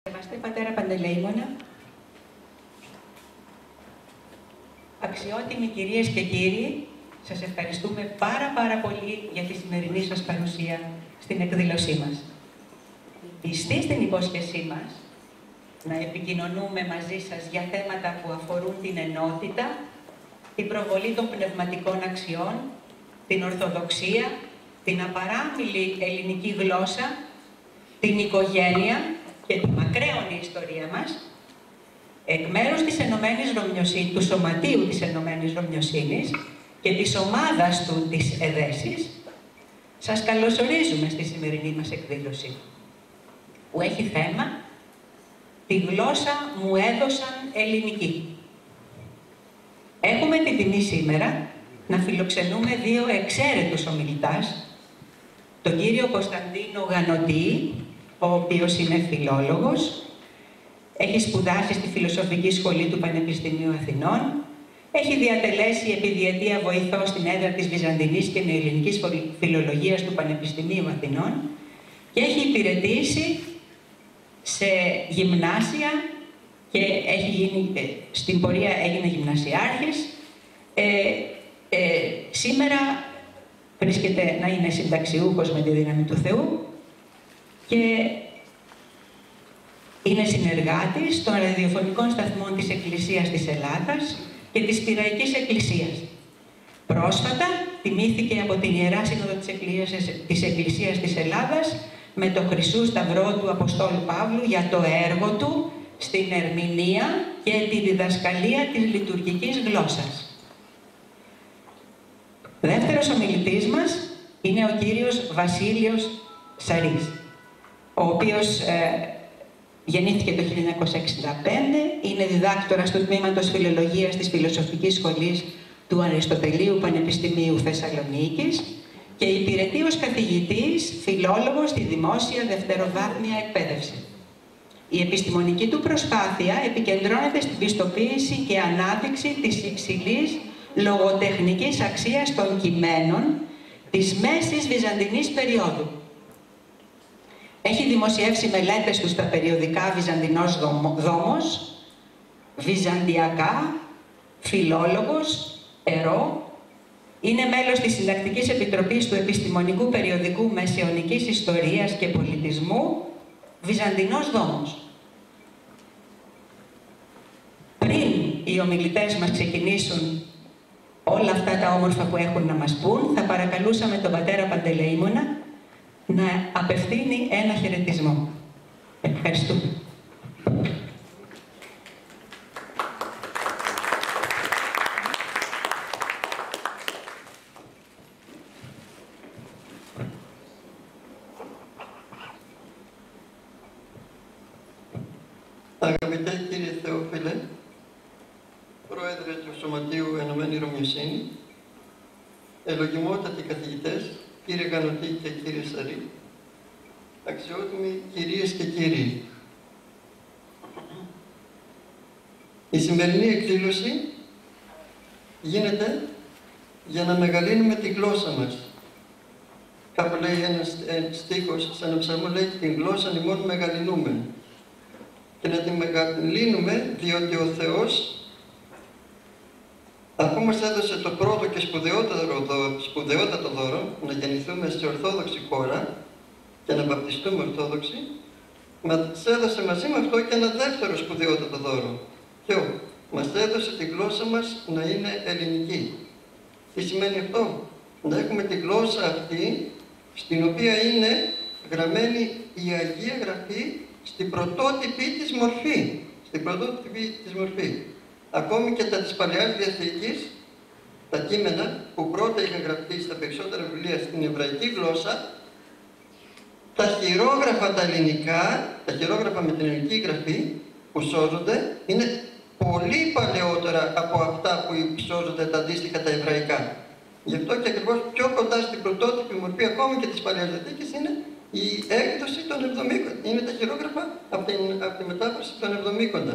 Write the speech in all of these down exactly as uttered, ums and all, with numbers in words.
Σεβαστέ πατέρα Παντελεήμονα, αξιότιμοι κυρίες και κύριοι, σας ευχαριστούμε πάρα πάρα πολύ για τη σημερινή σας παρουσία στην εκδήλωσή μας. Πιστοί στην υπόσχεσή μας να επικοινωνούμε μαζί σας για θέματα που αφορούν την ενότητα, την προβολή των πνευματικών αξιών, την ορθοδοξία, την απαράμιλη ελληνική γλώσσα, την οικογένεια και τη μακραίωνη ιστορία μας, εκ μέρους της Ενωμένης Ρωμιοσύνης, του Σωματείου της Ενωμένης Ρωμιοσύνης και της ομάδας του της ΕΔΕΣης, σας καλωσορίζουμε στη σημερινή μας εκδήλωση, που έχει θέμα «Τη γλώσσα μου έδωσαν ελληνική». Έχουμε την τιμή σήμερα να φιλοξενούμε δύο εξαίρετους ομιλητάς, τον κύριο Κωνσταντίνο Γανωτή, ο οποίος είναι φιλόλογος, έχει σπουδάσει στη Φιλοσοφική Σχολή του Πανεπιστημίου Αθηνών, έχει διατελέσει επί διετία βοηθό στην έδρα της Βυζαντινής και Νεοελληνικής Φιλολογίας του Πανεπιστημίου Αθηνών και έχει υπηρετήσει σε γυμνάσια και έχει γίνει, στην πορεία έγινε γυμνασιάρχης. Ε, ε, σήμερα βρίσκεται να είναι συνταξιούχος με τη δύναμη του Θεού και είναι συνεργάτης των ραδιοφωνικών σταθμών της Εκκλησίας της Ελλάδας και της Πειραϊκής Εκκλησίας. Πρόσφατα τιμήθηκε από την Ιερά Σύνοδο της Εκκλησίας, της Εκκλησίας της Ελλάδας με το Χρυσού Σταυρό του Αποστόλου Παύλου για το έργο του στην ερμηνεία και τη διδασκαλία της λειτουργικής γλώσσας. Δεύτερος ομιλητής μας είναι ο κύριος Βασίλειος Σαρής, ο οποίος ε, γεννήθηκε το χίλια εννιακόσια εξήντα πέντε, είναι διδάκτορας του Τμήματος Φιλολογίας της Φιλοσοφικής Σχολής του Αριστοτελείου Πανεπιστημίου Θεσσαλονίκης και υπηρετεί ως καθηγητής φιλόλογος στη δημόσια δευτεροβάθμια εκπαίδευση. Η επιστημονική του προσπάθεια επικεντρώνεται στην πιστοποίηση και ανάδειξη της υψηλής λογοτεχνικής αξίας των κειμένων της μέσης βυζαντινής περίοδου. Έχει δημοσιεύσει μελέτες του στα περιοδικά Βυζαντινός Δόμος, Βυζαντιακά, Φιλόλογος, Ερώ. Είναι μέλος της Συντακτικής Επιτροπής του Επιστημονικού Περιοδικού Μεσαιωνικής Ιστορίας και Πολιτισμού, Βυζαντινός Δόμος. Πριν οι ομιλητές μας ξεκινήσουν όλα αυτά τα όμορφα που έχουν να μας πούν, θα παρακαλούσαμε τον πατέρα Παντελεήμονα να απευθύνει ένα χαιρετισμό. Ευχαριστούμε. Αγαπητέ κύριε Θεόφιλε, Πρόεδρε του Σωματείου Ενωμένη Ρωμιοσύνη, ευλογημότατοι καθηγητές, κύριε Γανωτή και κύριε Σαρή, αξιότιμοι κυρίες και κύριοι. Η σημερινή εκδήλωση γίνεται για να μεγαλύνουμε τη γλώσσα μας. Κάπου λέει ένας στίχος, σαν ένα ψαλμό λέει, την γλώσσα ημών μεγαλυνούμε. Και να τη μεγαλύνουμε διότι ο Θεός αφού μας έδωσε το πρώτο και σπουδαιότερο, σπουδαιότατο δώρο να γεννηθούμε σε ορθόδοξη χώρα και να βαπτιστούμε ορθόδοξοι, μας έδωσε μαζί με αυτό και ένα δεύτερο σπουδαιότατο δώρο. Ποιο? Μας έδωσε τη γλώσσα μας να είναι ελληνική. Τι σημαίνει αυτό? Να έχουμε τη γλώσσα αυτή στην οποία είναι γραμμένη η Αγία Γραφή στην πρωτότυπη της μορφή. Στην πρωτότυπη της μορφή. Ακόμη και τα της Παλαιάς Διαθήκης, τα κείμενα που πρώτα είχαν γραφτεί στα περισσότερα βιβλία στην εβραϊκή γλώσσα, τα χειρόγραφα τα ελληνικά, τα χειρόγραφα με την ελληνική γραφή που σώζονται, είναι πολύ παλαιότερα από αυτά που σώζονται τα αντίστοιχα τα εβραϊκά. Γι' αυτό και ακριβώς πιο κοντά στην πρωτότυπη μορφή ακόμη και της Παλαιάς Διαθήκης είναι η έκδοση των εβδομήκοντα. Είναι τα χειρόγραφα από, την, από τη μετάφραση των εβδομήκοντα.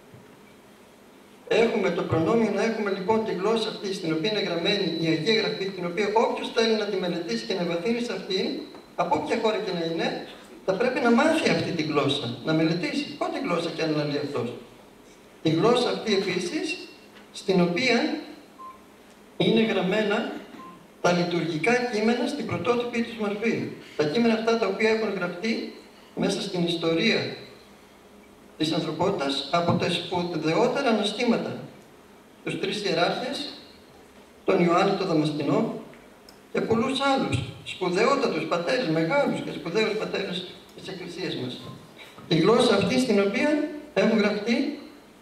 Έχουμε το προνόμιο να έχουμε λοιπόν τη γλώσσα αυτή στην οποία είναι γραμμένη η Αγία Γραφή, την οποία όποιος θέλει να τη μελετήσει και να βαθύνει σε αυτήν, από όποια χώρα και να είναι, θα πρέπει να μάθει αυτή τη γλώσσα, να μελετήσει, ό,τι γλώσσα και αν λέει αυτός. Η γλώσσα αυτή επίσης, στην οποία είναι γραμμένα τα λειτουργικά κείμενα στην πρωτότυπη τους μορφή. Τα κείμενα αυτά τα οποία έχουν γραφτεί μέσα στην ιστορία της ανθρωπότητας από τα σπουδαιότερα αναστήματα. Τους τρεις ιεράρχες, τον Ιωάννη τον Δαμασκηνό και πολλούς άλλους σπουδαιότατους πατέρες, μεγάλους και σπουδαίους πατέρες της Εκκλησίας μας. Η γλώσσα αυτή στην οποία έχουν γραφτεί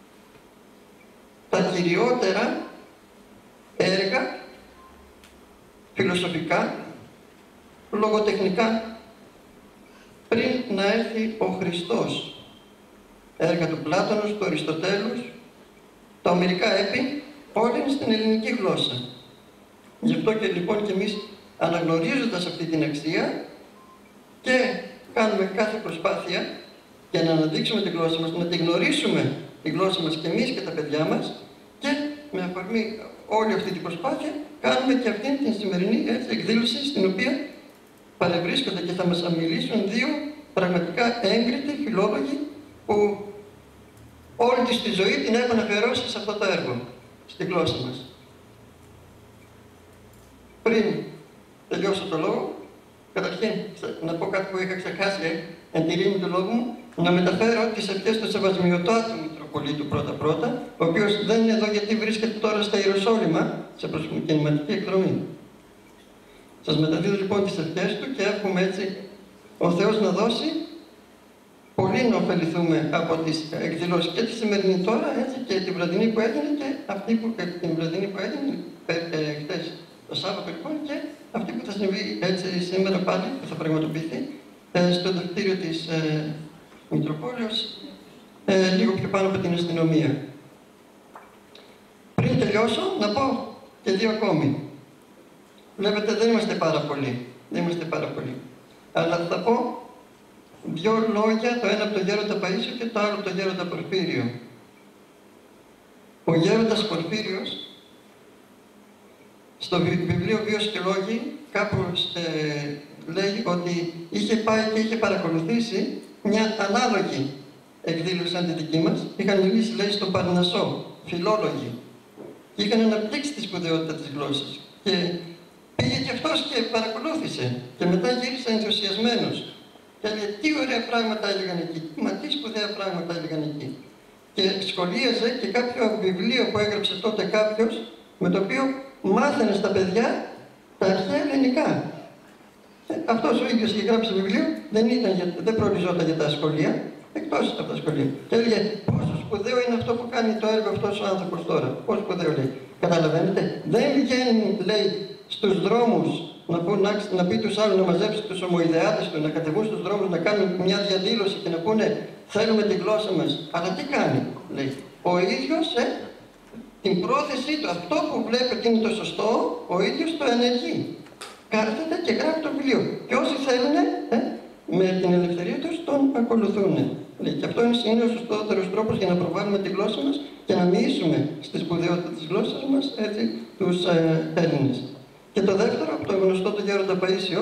τα κυριότερα έργα φιλοσοφικά, λογοτεχνικά, πριν να έρθει ο Χριστός. Έργα του Πλάτωνος, του Αριστοτέλους, τα ομηρικά έπι, όλα είναι στην ελληνική γλώσσα. Γι' αυτό και λοιπόν και εμείς, αναγνωρίζοντας αυτή την αξία και κάνουμε κάθε προσπάθεια για να αναδείξουμε τη γλώσσα μας, να τη γνωρίσουμε τη γλώσσα μας και εμείς και τα παιδιά μας, και με αφορμή όλη αυτή την προσπάθεια κάνουμε και αυτή την σημερινή έτσι, εκδήλωση, στην οποία παρευρίσκονται και θα μας μιλήσουν δύο πραγματικά έγκριτοι φιλόλογοι που όλη της τη ζωή την έχουν αφιερώσει σε αυτό το έργο, στη γλώσσα μας. Πριν τελειώσω το λόγο, καταρχήν να πω κάτι που είχα ξεχάσει εν τη ρήμη του λόγου μου, να μεταφέρω τις ευχές του Σεβασμιωτάτου Μητροπολίτου πρώτα-πρώτα, ο οποίος δεν είναι εδώ γιατί βρίσκεται τώρα στα Ιεροσόλυμα, σε προσκυνηματική εκδρομή. Σας μεταδίδω λοιπόν τις ευχές του και εύχομαι έτσι ο Θεός να δώσει πολύ να ωφεληθούμε από τις εκδηλώσεις και τη σημερινή τώρα, έτσι, και την βραδινή που έγινε και αυτή που, την βραδινή που έγινε ε, χτες το Σάββατο λοιπόν, και αυτή που θα συμβεί έτσι σήμερα πάλι, που θα πραγματοποιηθεί ε, στο δευτήριο της ε, Μητροπόλεως, ε, λίγο πιο πάνω από την αστυνομία. Πριν τελειώσω, να πω και δύο ακόμη. Βλέπετε, δεν είμαστε πάρα πολλοί. Δεν είμαστε πάρα πολλοί. Αλλά θα πω δύο λόγια, το ένα από τον Γέροντα Παΐσιο και το άλλο από τον Γέροντα Πορφύριο. Ο Γέροντας Πορφύριος, στο βιβλίο Βίος και Λόγοι, κάπου ε, λέει ότι είχε πάει και είχε παρακολουθήσει μια ανάλογη εκδήλωση σαν τη δική μας. Είχαν μιλήσει, λέει, στον Παρνασσό, φιλόλογοι, και είχαν αναπτύξει τη σπουδαιότητα της γλώσσας. Και πήγε και αυτός και παρακολούθησε και μετά γύρισε ενθουσιασμένος. Και έλεγε τι ωραία πράγματα έλεγαν εκεί, μα τι σπουδαία πράγματα έλεγαν εκεί. Και σχολίαζε και κάποιο βιβλίο που έγραψε τότε κάποιος, με το οποίο μάθαινε στα παιδιά τα αρχαία ελληνικά. Ε, αυτός ο ίδιος είχε γράψει βιβλίο, δεν, ήταν για, δεν προοριζόταν για τα σχολεία, εκτός από τα σχολεία. Και έλεγε πόσο σπουδαίο είναι αυτό που κάνει το έργο αυτός ο άνθρωπος τώρα. Πόσο σπουδαίο, λέει. Καταλαβαίνετε, δεν βγαίνει, λέει, στους δρόμους να, πούν, να, να πει τους άλλους να μαζέψει τους ομοειδεάτες του, να κατεβούν στους δρόμους, να κάνουν μια διαδήλωση και να πούνε θέλουμε τη γλώσσα μας. Αλλά τι κάνει, λέει. Ο ίδιος, ε, την πρόθεσή του, αυτό που βλέπει ότι είναι το σωστό, ο ίδιος το ενεργεί. Κάθεται και γράφει το βιβλίο. Και όσοι θέλουν, ε, με την ελευθερία τους, τον ακολουθούν. Λέει. Και αυτό είναι ο σωστότερος τρόπος για να προβάλλουμε τη γλώσσα μας και να μοιήσουμε στη σπουδαιότητα της γλώσσας μας, έτσι, τους ε, Έλληνες. Και το δεύτερο, από το γνωστό του Γέροντα Παΐσιο,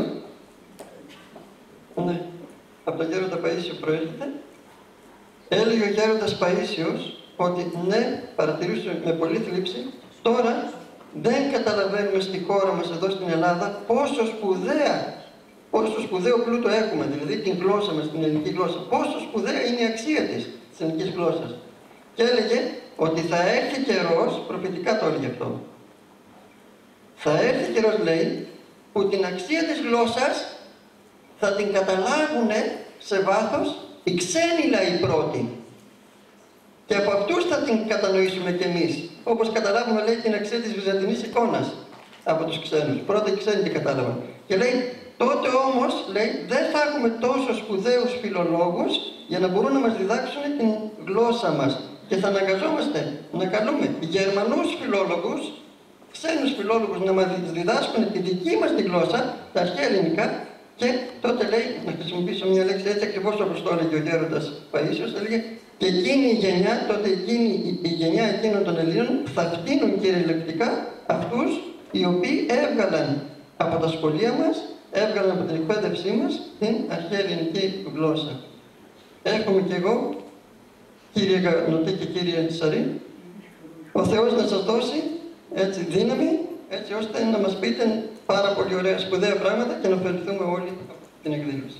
ναι, από τον Γέροντα Παΐσιο προέρχεται, έλεγε ο Γέροντας Παΐσιος ότι ναι, παρατηρούσε με πολύ θλίψη, τώρα δεν καταλαβαίνουμε στη χώρα μας εδώ στην Ελλάδα πόσο σπουδαία, πόσο σπουδαίο πλούτο έχουμε, δηλαδή την γλώσσα μας, την ελληνική γλώσσα, πόσο σπουδαία είναι η αξία της, της ελληνικής γλώσσας. Και έλεγε ότι θα έρθει καιρός, προφητικά το έλεγε αυτό, θα έρθει καιρός, λέει, που την αξία της γλώσσας θα την καταλάβουν σε βάθος οι ξένοι λαοί πρώτοι. Και από αυτούς θα την κατανοήσουμε κι εμείς. Όπως καταλάβουμε, λέει, την αξία της βυζαντινής εικόνας από τους ξένους. Πρώτα οι ξένοι την κατάλαβαν. Και λέει, τότε όμως, λέει, δεν θα έχουμε τόσο σπουδαίους φιλολόγους για να μπορούν να μας διδάξουν την γλώσσα μας. Και θα αναγκαζόμαστε να καλούμε Γερμανούς φιλόλογους, ξένους φιλόλογους να μας διδάσκουν τη δική μας τη γλώσσα, τα αρχαία ελληνικά. Και τότε, λέει, να χρησιμοποιήσω μια λέξη έτσι ακριβώς όπως το έλεγε ο Γέροντας Παΐσιος, έλεγε και εκείνη η γενιά, τότε εκείνη η γενιά εκείνων των Ελλήνων θα φτύνουν κυριολεκτικά αυτούς οι οποίοι έβγαλαν από τα σχολεία μας έβγαλαν από την εκπαίδευσή μας την αρχαία ελληνική γλώσσα. Έχουμε κι εγώ, κύριε Γανωτή και κύριε Τσαρή, ο Θεός να σας δώσει έτσι δύναμη, έτσι ώστε να μας πείτε πάρα πολύ ωραία σπουδαία πράγματα και να ωφεληθούμε όλοι από την εκδήλωση.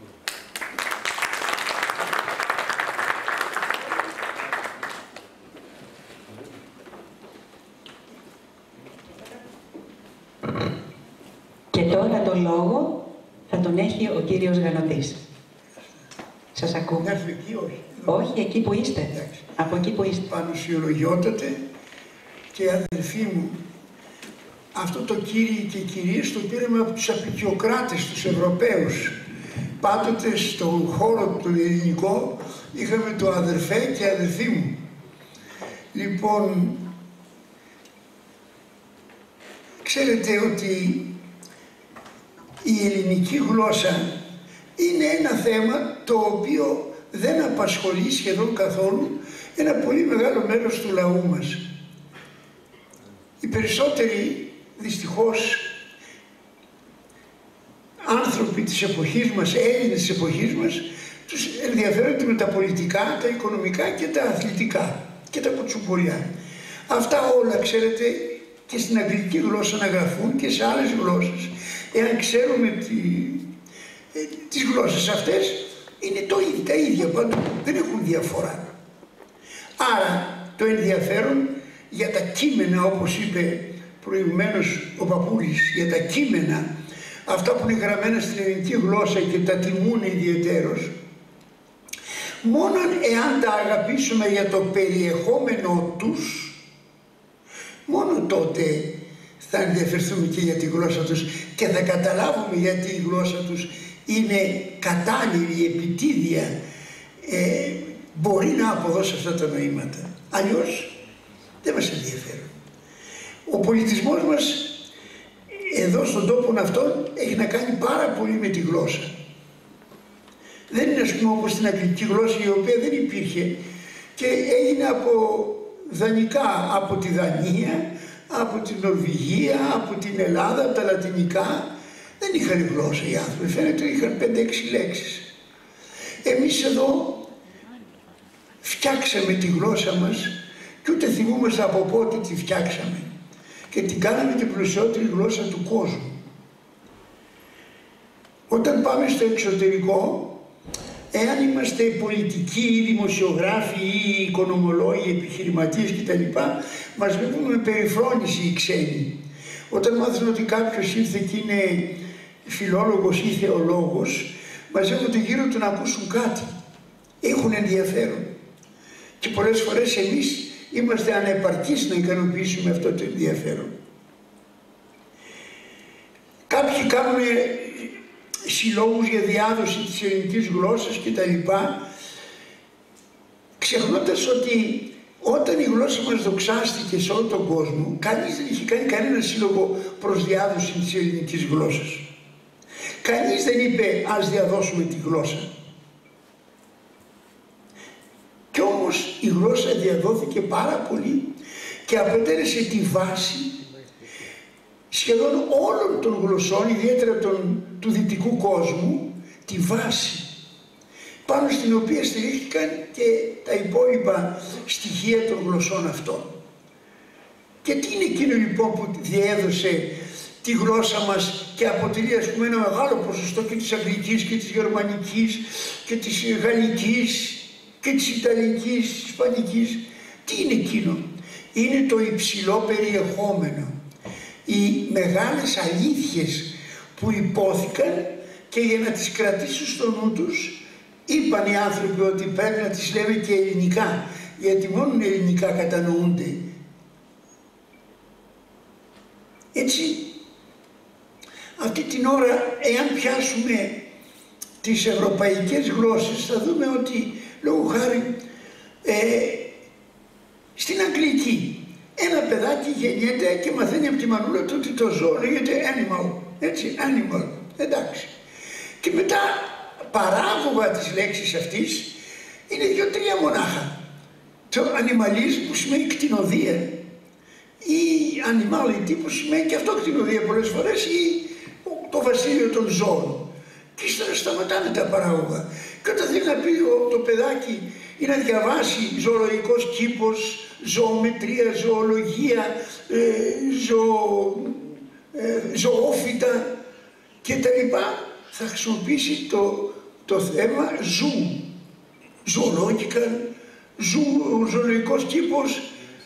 Και τώρα το λόγο θα τον έχει ο κύριος Γανωτής. Σας ακούω. Να έρθω εκεί, όχι. Όχι, εκεί που είστε. Εντάξει. Από εκεί που είστε. Πανουσιολογιότατε και αδελφοί μου, αυτό το κύριοι και κυρίες το πήραμε από τους απικιοκράτες, τους Ευρωπαίους. Πάντοτε στον χώρο του ελληνικό είχαμε το αδερφέ και αδελφοί μου. Λοιπόν, ξέρετε ότι η ελληνική γλώσσα είναι ένα θέμα το οποίο δεν απασχολεί σχεδόν καθόλου ένα πολύ μεγάλο μέρος του λαού μας. Οι περισσότεροι, δυστυχώς, άνθρωποι της εποχής μας, Έλληνες της εποχής μας, τους ενδιαφέρονται με τα πολιτικά, τα οικονομικά και τα αθλητικά και τα κουτσομπολιά. Αυτά όλα, ξέρετε, και στην αγγλική γλώσσα να γραφούν και σε άλλες γλώσσες. Εάν ξέρουμε τη, ε, τις γλώσσες αυτές, είναι το, τα ίδια παντού, δεν έχουν διαφορά. Άρα το ενδιαφέρον για τα κείμενα, όπως είπε προηγουμένως ο Παπούλης, για τα κείμενα, αυτά που είναι γραμμένα στην ελληνική γλώσσα και τα τιμούν ιδιαιτέρως, μόνο εάν τα αγαπήσουμε για το περιεχόμενο τους, μόνο τότε θα ενδιαφερθούμε και για τη γλώσσα τους και θα καταλάβουμε γιατί η γλώσσα τους είναι κατάλληλη, επιτίδια, ε, μπορεί να αποδώσει αυτά τα νοήματα. Αλλιώς δεν μας ενδιαφέρουν. Ο πολιτισμός μας εδώ στον τόπο αυτόν έχει να κάνει πάρα πολύ με τη γλώσσα. Δεν είναι, ας πούμε, όπως στην αγγλική γλώσσα, η οποία δεν υπήρχε και έγινε από δανεικά, από τη Δανία, από την Νορβηγία, από την Ελλάδα, από τα λατινικά. Δεν είχαν γλώσσα οι άνθρωποι, φαίνεται ότι είχαν πέντε έξι λέξεις. Εμείς εδώ φτιάξαμε τη γλώσσα μας και ούτε θυμούμαστε από πότε τη φτιάξαμε και την κάναμε την πλουσιότερη γλώσσα του κόσμου. Όταν πάμε στο εξωτερικό, εάν είμαστε πολιτικοί ή δημοσιογράφοι ή οικονομολόγοι, επιχειρηματίες κτλ, μας βλέπουν με περιφρόνηση οι ξένοι. Όταν μάθουν ότι κάποιος ήρθε και είναι φιλόλογος ή θεολόγος, μαζεύονται γύρω του να ακούσουν κάτι. Έχουν ενδιαφέρον. Και πολλές φορές εμείς είμαστε ανεπαρκείς να ικανοποιήσουμε αυτό το ενδιαφέρον. Κάποιοι κάνουν συλλόγους για διάδοση της ελληνικής γλώσσας κτλ, ξεχνώντας ότι όταν η γλώσσα μας δοξάστηκε σε όλο τον κόσμο, κανείς δεν είχε κάνει κανένα σύλλογο προς διάδοση της ελληνικής γλώσσας. Κανείς δεν είπε ας διαδώσουμε τη γλώσσα. Κι όμως η γλώσσα διαδόθηκε πάρα πολύ και αποτέλεσε τη βάση σχεδόν όλων των γλωσσών, ιδιαίτερα των, του δυτικού κόσμου, τη βάση πάνω στην οποία στηρίχθηκαν και τα υπόλοιπα στοιχεία των γλωσσών αυτών. Και τι είναι εκείνο λοιπόν που διέδωσε τη γλώσσα μας και αποτελεί, ας πούμε, ένα μεγάλο ποσοστό και της αγγλικής και της γερμανικής και της γαλλικής και της ιταλικής, της ισπανικής. Τι είναι εκείνο? Είναι το υψηλό περιεχόμενο. Οι μεγάλες αλήθειες που υπόθηκαν και για να τις κρατήσουν στο νου τους, είπαν οι άνθρωποι ότι πρέπει να τις λέμε και ελληνικά, γιατί μόνο ελληνικά κατανοούνται. Έτσι, αυτή την ώρα, εάν πιάσουμε τις ευρωπαϊκές γλώσσες, θα δούμε ότι, λόγω χάρη, ε, στην αγγλική, ένα παιδάκι γεννιέται και μαθαίνει από τη μανούλα του ότι το ζώο λέγεται animal, έτσι, animal, εντάξει. Και μετά παράγωγα της λέξης αυτής είναι δύο-τρία μονάχα. Το animalism που σημαίνει κτηνοδία ή animality που σημαίνει και αυτό κτηνοδία πολλές φορές ή το το βασίλειο των ζώων. Και ύστερα σταματάνε τα παράγωγα. Και όταν θέλει να πει το παιδάκι ή να διαβάσει ζωολογικός κήπος, ζωομετρία, ζωολογία, ε, ζω, ε, ζωόφυτα κτλ. Θα χρησιμοποιήσει το, το θέμα ζου. Ζωολόγικα, ζου, ζωολογικός κήπος,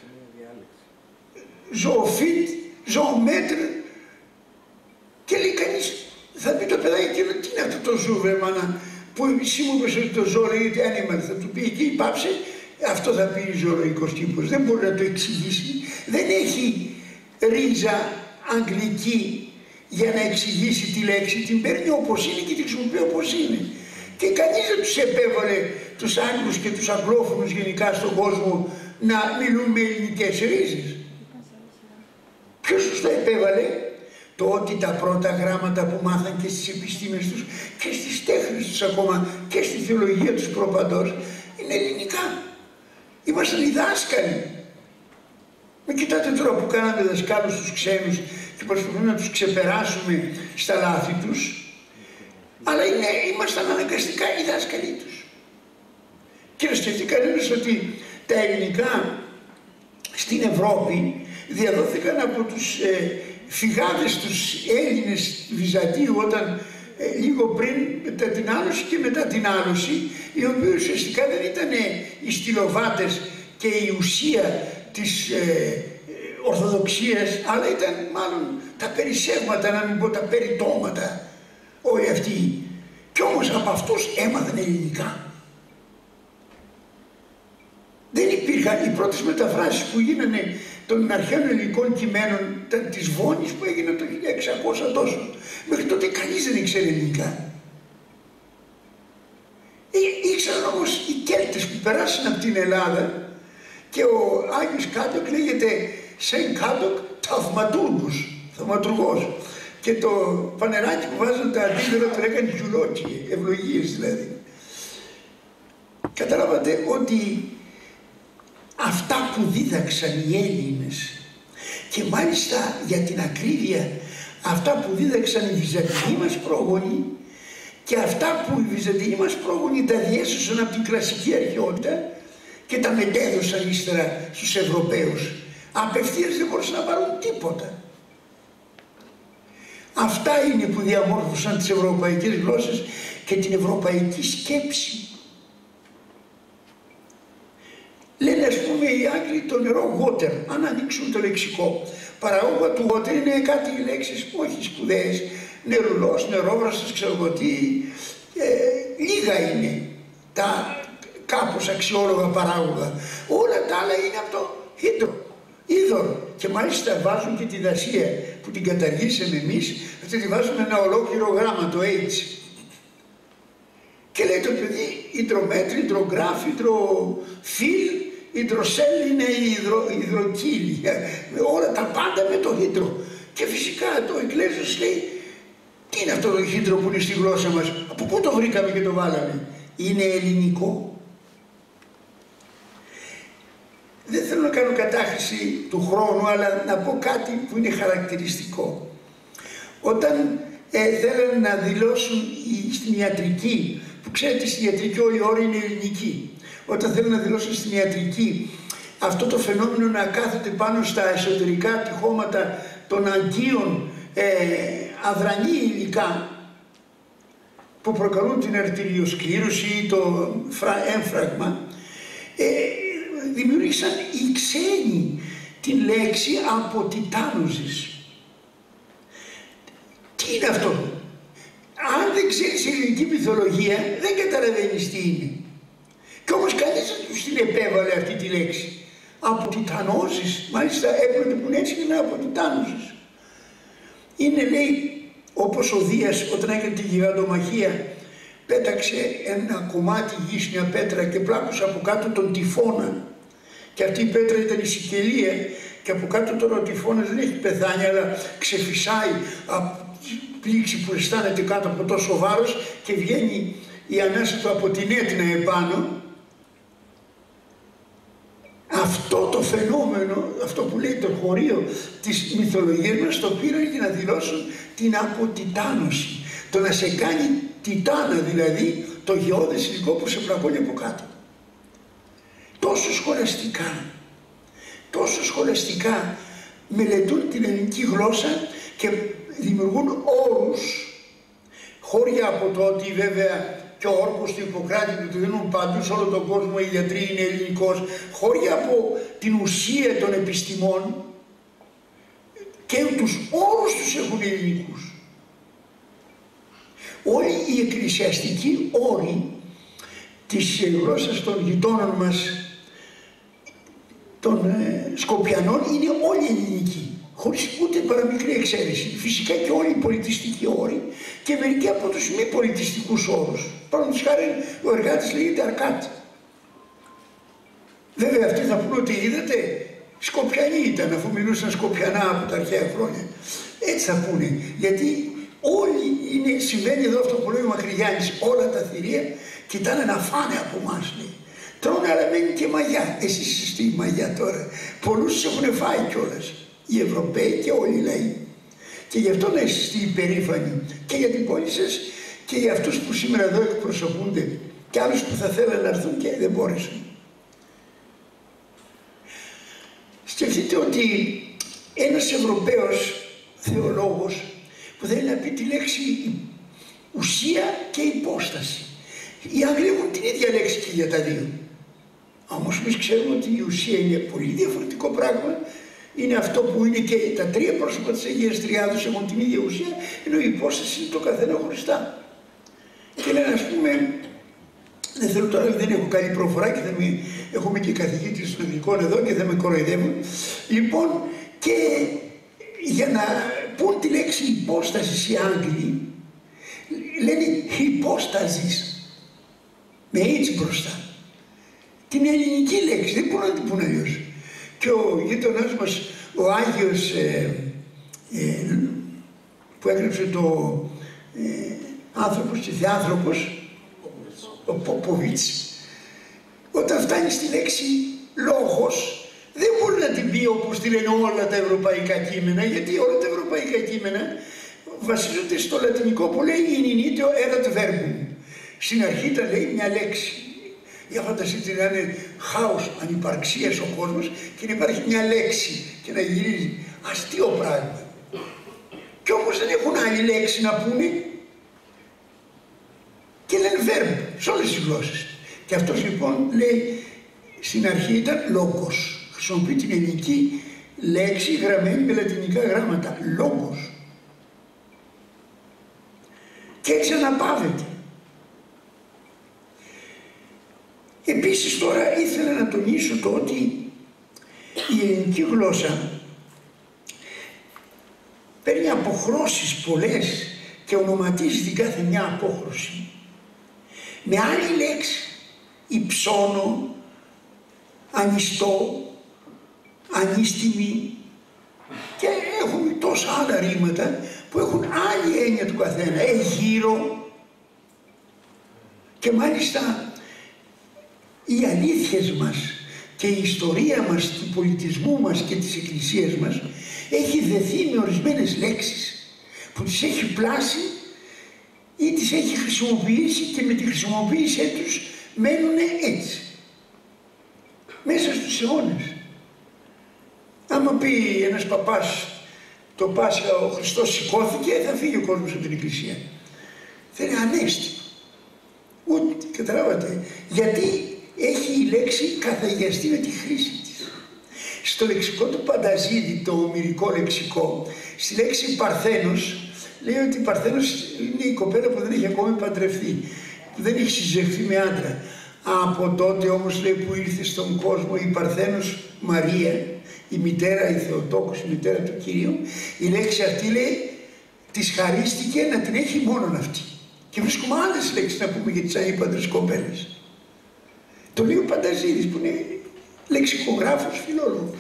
ζωοφύτ, ζωομέτρ. Και λέει κανείς, θα πει το παιδάκι εκείνο, τι είναι αυτό το ζου, βρε μάνα, που εσύ μου είπες ότι το ζώο λέγεται animal, θα του πει εκεί πάψε, αυτό θα πει ζωολογικός τύπος. Δεν μπορεί να το εξηγήσει. Δεν έχει ρίζα αγγλική για να εξηγήσει τη λέξη. Την παίρνει όπως είναι και τη χρησιμοποιεί όπως είναι. Και κανείς δεν τους επέβαλε τους Άγγλους και τους αγγλόφωνους γενικά στον κόσμο να μιλούν με ελληνικές ρίζες. Ποιος τους το επέβαλε? Το ότι τα πρώτα γράμματα που μάθαν και στις επιστήμες τους και στις τέχνες τους ακόμα και στη θεολογία τους προπαντός είναι ελληνικά. Ήμασταν οι δάσκαλοι. Με κοιτάτε τώρα που κάναμε δασκάλους στους ξένους και προσπαθούμε να τους ξεπεράσουμε στα λάθη τους, αλλά είναι, ήμασταν αναγκαστικά οι δάσκαλοι τους. Και να σκεφτεί κανένας ότι τα ελληνικά στην Ευρώπη διαδόθηκαν από τους ε, φυγάδες τους Έλληνες Βυζαντίου όταν ε, λίγο πριν μετά την άλωση και μετά την άλωση, οι οποίοι ουσιαστικά δεν ήταν οι στυλοβάτες και η ουσία της ε, Ορθοδοξίας, αλλά ήταν μάλλον τα περισσεύματα, να μην πω τα περιτώματα όλοι αυτοί. Κι όμως από αυτούς έμαθαν ελληνικά. Δεν υπήρχαν οι πρώτες μεταφράσεις που γίνανε των αρχαίων ελληνικών κειμένων της Βόνης που έγιναν το χίλια εξακόσια τόσο. Μέχρι τότε κανείς δεν ήξερε ελληνικά. Ήξεραν όμως οι Κέλτες που περάσαν από την Ελλάδα και ο Άγιος Κάντοκ λέγεται Σεν Κάντοκ Θαυματούργος, θαυματουργός. Και το πανεράκι που βάζουν τα αντίδερα το έκανε γιουλόκι, ευλογίες δηλαδή. Καταλάβατε ότι αυτά που δίδαξαν οι Έλληνες και μάλιστα για την ακρίβεια αυτά που δίδαξαν οι Βυζαντινοί μας πρόγονοι και αυτά που οι Βυζαντινοί μας πρόγονοι τα διέσωσαν από την κλασική αρχαιότητα και τα μετέδωσαν ύστερα στους Ευρωπαίους. Απευθείας δεν μπορούσαν να πάρουν τίποτα. Αυτά είναι που διαμόρφωσαν τις ευρωπαϊκές γλώσσες και την ευρωπαϊκή σκέψη. Λένε ας πούμε οι Άγγλοι το νερό water, αν ανοίξουν το λεξικό. Παραγωγό του water είναι κάτι λέξεις που όχι σπουδαίες, νερουλός, νερόβραστος, ξέρω εγώ τι, ε, λίγα είναι τα κάπως αξιόλογα παράγωγα. Όλα τα άλλα είναι από το hydro, είδωρ. Και μάλιστα βάζουν και τη δασία που την καταργήσαμε εμείς, αυτή τη βάζουμε ένα ολόκληρο γράμμα, το H. Και λέει το παιδί, υδρομέτρη, υδρογράφ, υδροφίλ, υδροσέλ είναι η υδρο, υδροκύλη. Όλα τα πάντα με το hydro. Και φυσικά το Εγγλέζος λέει, τι είναι αυτό το hydro που είναι στη γλώσσα μας, από πού το βρήκαμε και το βάλαμε? Είναι ελληνικό. Δεν θέλω να κάνω κατάχρηση του χρόνου, αλλά να πω κάτι που είναι χαρακτηριστικό. Όταν ε, θέλουν να δηλώσουν οι, στην ιατρική, που ξέρετε στην ιατρική όλη η ώρα είναι ελληνική, όταν θέλουν να δηλώσουν στην ιατρική αυτό το φαινόμενο να κάθεται πάνω στα εσωτερικά τυχώματα των αγκίων ε, αδρανή υλικά που προκαλούν την αρτηριοσκλήρωση ή το έμφραγμα, ε, δημιούργησαν οι ξένοι την λέξη αποτιτάνωσης. Τι είναι αυτό? Αν δεν ξέρεις ελληνική μυθολογία δεν καταλαβαίνεις τι είναι. Και όμως κανείς δεν τους την επέβαλε αυτή τη λέξη. Αποτιτανώσεις, μάλιστα έπρεπε που έτσι είναι αποτιτάνωσης. Είναι λέει όπως ο Δίας όταν έκανε τη γιγαντομαχία πέταξε ένα κομμάτι γης, μια πέτρα και πλάκωσε από κάτω τον τυφώνα. Και αυτή η πέτρα ήταν η Σικελία και από κάτω τώρα ο τυφώνας δεν έχει πεθάνει αλλά ξεφυσάει από τη πλήξη που αισθάνεται κάτω από τόσο βάρος και βγαίνει η ανάσα του από την έτνα επάνω. Αυτό το φαινόμενο, αυτό που λέει το χωρίο της μυθολογίας μας το πήραν για να δηλώσουν τη την αποτιτάνωση. Το να σε κάνει τιτάνα, δηλαδή το γεώδες υλικό που σε πλακώνει από κάτω. Τόσο σχολαστικά, τόσο σχολαστικά μελετούν την ελληνική γλώσσα και δημιουργούν όρους, χώρια από το ότι βέβαια και ο όρκος του Ιπποκράτη που του δίνουν παντού σε όλο τον κόσμο, οι γιατροί είναι ελληνικός, χώρια από την ουσία των επιστημών και τους όρους τους έχουν ελληνικούς. Όλοι οι εκκλησιαστικοί όροι της γλώσσας των γειτόνων μας, των ε, Σκοπιανών, είναι όλοι ελληνικοί, χωρίς ούτε παραμικρή εξαίρεση. Φυσικά και όλοι οι πολιτιστικοί όροι και μερικοί από τους μη πολιτιστικούς όρους. Παραδείγματος χάρη, ο εργάτης λέγεται Αρκάτη. Βέβαια αυτοί θα πούνε ότι είδατε, Σκοπιανοί ήταν, αφού μιλούσαν Σκοπιανά από τα αρχαία χρόνια. Έτσι θα πούνε, γιατί όλοι είναι, συμβαίνει εδώ αυτό που λέει ο Μακρυγιάννης, όλα τα θηρία κοιτάνε να φάνε από εμάς, λέει. Τρώνε αλλά μένει και μαγιά. Εσείς είστε στη μαγιά τώρα. Πολλούς τους έχουν φάει κιόλας. Οι Ευρωπαίοι και όλοι οι λαοί. Και γι' αυτό να είστε υπερήφανοι και για την πόλη σας και για αυτούς που σήμερα εδώ εκπροσωπούνται και άλλους που θα θέλουν να έρθουν και δεν μπόρεσαν. Σκεφτείτε ότι ένας Ευρωπαίος θεολόγος που θέλει να πει τη λέξη ουσία και υπόσταση. Οι Άγγλοι έχουν την ίδια λέξη και για τα δύο. Όμως εμείς ξέρουμε ότι η ουσία είναι πολύ διαφορετικό πράγμα. Είναι αυτό που είναι και τα τρία πρόσωπα της Αγίας Τριάδος έχουν την ίδια ουσία, ενώ η υπόσταση είναι το καθένα χωριστά. Και λένε, ας πούμε, δεν θέλω τώρα, δεν έχω καλή προφορά και θα με, έχουμε και καθηγήτες των ειδικών εδώ και θα με κοροϊδεύουν. Λοιπόν, και για να πούν τη λέξη υπόσταση οι Άγγλοι, λένε υπόστασης, με έτσι μπροστά. Την ελληνική λέξη, δεν μπορούν να την πούν αλλιώς. Και ο γείτονάς μας, ο Άγιος ε, ε, που έγραψε το ε, άνθρωπος και θεάνθρωπος, ο Ποποβίτς, όταν φτάνει στη λέξη λόγος, δεν μπορεί να την πει όπως τη λένε όλα τα ευρωπαϊκά κείμενα, γιατί όλα τα ευρωπαϊκά κείμενα βασίζονται στο λατινικό που λέει «initio erat verbum». Στην αρχή τα λέει μια λέξη. Για φανταστείτε να είναι χάος ανυπαρξίας ο κόσμος και να υπάρχει μια λέξη και να γυρίζει. Αστείο πράγμα. Κι όμως δεν έχουν άλλη λέξη να πούνε και λένε verb σε όλες τις γλώσσες. Και αυτός λοιπόν λέει στην αρχή ήταν λόγος. Χρησιμοποιεί την ελληνική λέξη γραμμένη με λατινικά γράμματα. Λόγος. Και έτσι αναπαύεται. Επίσης τώρα ήθελα να τονίσω το ότι η ελληνική γλώσσα παίρνει αποχρώσεις πολλές και ονοματίζει την κάθε μια απόχρωση με άλλη λέξη, υψώνω, ανιστό, ανίστημη, και έχουμε τόσα άλλα ρήματα που έχουν άλλη έννοια του καθένα, εγείρο, και μάλιστα οι αλήθειες μας και η ιστορία μας του πολιτισμού μας και της εκκλησίας μας έχει δεθεί με ορισμένες λέξεις που τις έχει πλάσει ή τις έχει χρησιμοποιήσει και με τη χρησιμοποίησή τους μένουν έτσι μέσα στους αιώνες. Άμα πει ένας παπάς το Πάσχα ο Χριστός σηκώθηκε, θα φύγει ο κόσμος από την εκκλησία. Θα είναι ανέστητο. Ούτε, καταλάβατε, γιατί έχει η λέξη καθαγιαστεί με τη χρήση της. Στο λεξικό του Πανταζίδη, το ομηρικό λεξικό, στη λέξη Παρθένος, λέει ότι η Παρθένος είναι η κοπέλα που δεν έχει ακόμη παντρευτεί, που δεν έχει συζευθεί με άντρα. Από τότε όμως, λέει, που ήρθε στον κόσμο η Παρθένος Μαρία, η μητέρα, η Θεοτόκος, η μητέρα του Κυρίου, η λέξη αυτή, λέει, της χαρίστηκε να την έχει μόνον αυτή. Και βρίσκουμε άλλες λέξεις να πούμε για τις ανήπαντρες κοπέλες. Το λέει ο Πανταζίδης που είναι λεξικογράφος, φιλόλογος.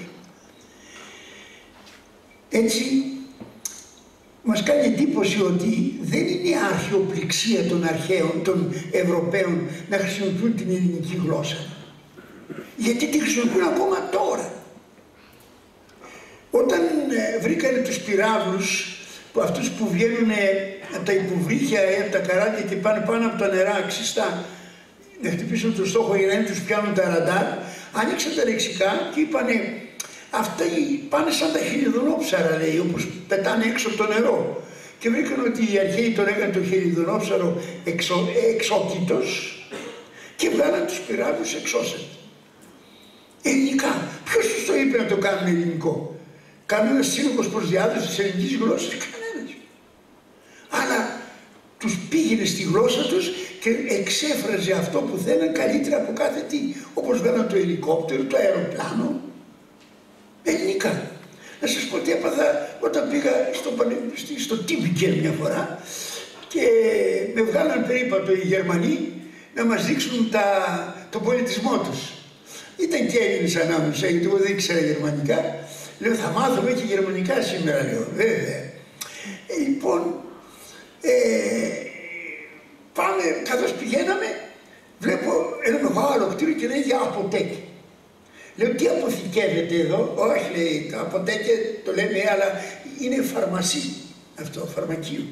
Έτσι μας κάνει εντύπωση ότι δεν είναι αρχαιοπληξία των αρχαίων, των Ευρωπαίων να χρησιμοποιούν την ελληνική γλώσσα. Γιατί τη χρησιμοποιούν ακόμα τώρα. Όταν ε, βρήκανε τους πυράβλους που αυτούς που βγαίνουν από τα υποβρύχια ή από τα καράβια και πάνε πάνω από τα νερά ξιστά να χτυπήσουν το στόχο για να μην τους πιάνουν τα ραντάρ, ανοίξαν τα λεξικά και είπανε αυτοί πάνε σαν τα χελιδονόψαρα, λέει, όπως πετάνε έξω από το νερό. Και βρήκαν ότι οι αρχαίοι τον έκανε το χελιδονόψαρο εξο, εξόκητος και βγάλαν τους πυράβλους εξώσετ. Ελληνικά. Ποιος τους το είπε να το κάνουν ελληνικό? Κανένας σύλλογος προς διάδοση της ελληνικής γλώσσας? Κανένας. Αλλά τους πήγαινε στη γλώσσα τους και εξέφραζε αυτό που θέλαν καλύτερα από κάθε τι. Όπως βγάλαν το ελικόπτερο, το αεροπλάνο. Ελληνικά. Να σας πω τι έπαθα όταν πήγα στο, στο Τύμπικεν μια φορά και με βγάλαν περίπατο οι Γερμανοί να μας δείξουν τα, τον πολιτισμό τους. Ήταν και Έλληνες ανάμεσα, γιατί εγώ δεν ήξερα γερμανικά. Λέω θα μάθουμε και γερμανικά σήμερα, λέω, βέβαια. Ε, λοιπόν, ε, πάμε, καθώς πηγαίναμε, βλέπω ένα μεγάλο κτίριο και λέγει Αποτέκη. Λέω, τι αποθηκεύεται εδώ? Όχι, λέει, το Αποτέκη το λέμε, αλλά είναι φαρμασί αυτό, φαρμακείο.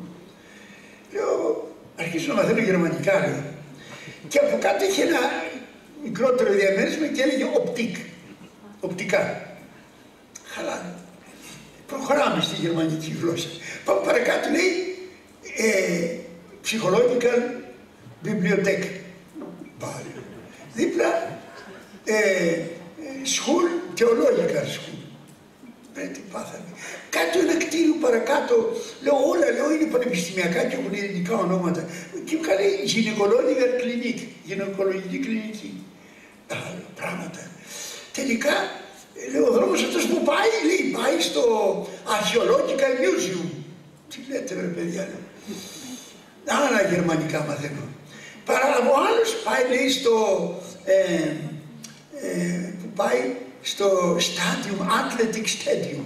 Λέω, αρχίζω να μαθαίνω γερμανικά, λέω. Και από κάτω είχε ένα μικρότερο διαμέρισμα και έλεγε οπτικ, οπτικά. Χαλά. Προχωράμε στη γερμανική γλώσσα. Πάμε παρακάτω, λέει, ε, psychological bibliothèque. Πάλι. Δίπλα, ε, school, theological school. Ε, τι πάθαμε. Κάτω ένα κτίριο παρακάτω, λέω όλα, λέω είναι πανεπιστημιακά και έχουν ελληνικά ονόματα. Και μου λέει gynecological clinic, γυναικολογική κλινική. Άλλα πράγματα. Τελικά, λέω ο δρόμος αυτός που πάει, λέει, πάει στο Archaeological Museum. Τι λέτε βρε παιδιά, λέω. Άλλα γερμανικά μαθαίνω. Παρά ο άλλος πάει, λέει, στο, ε, ε, που πάει στο Stadium, Athletic Stadium.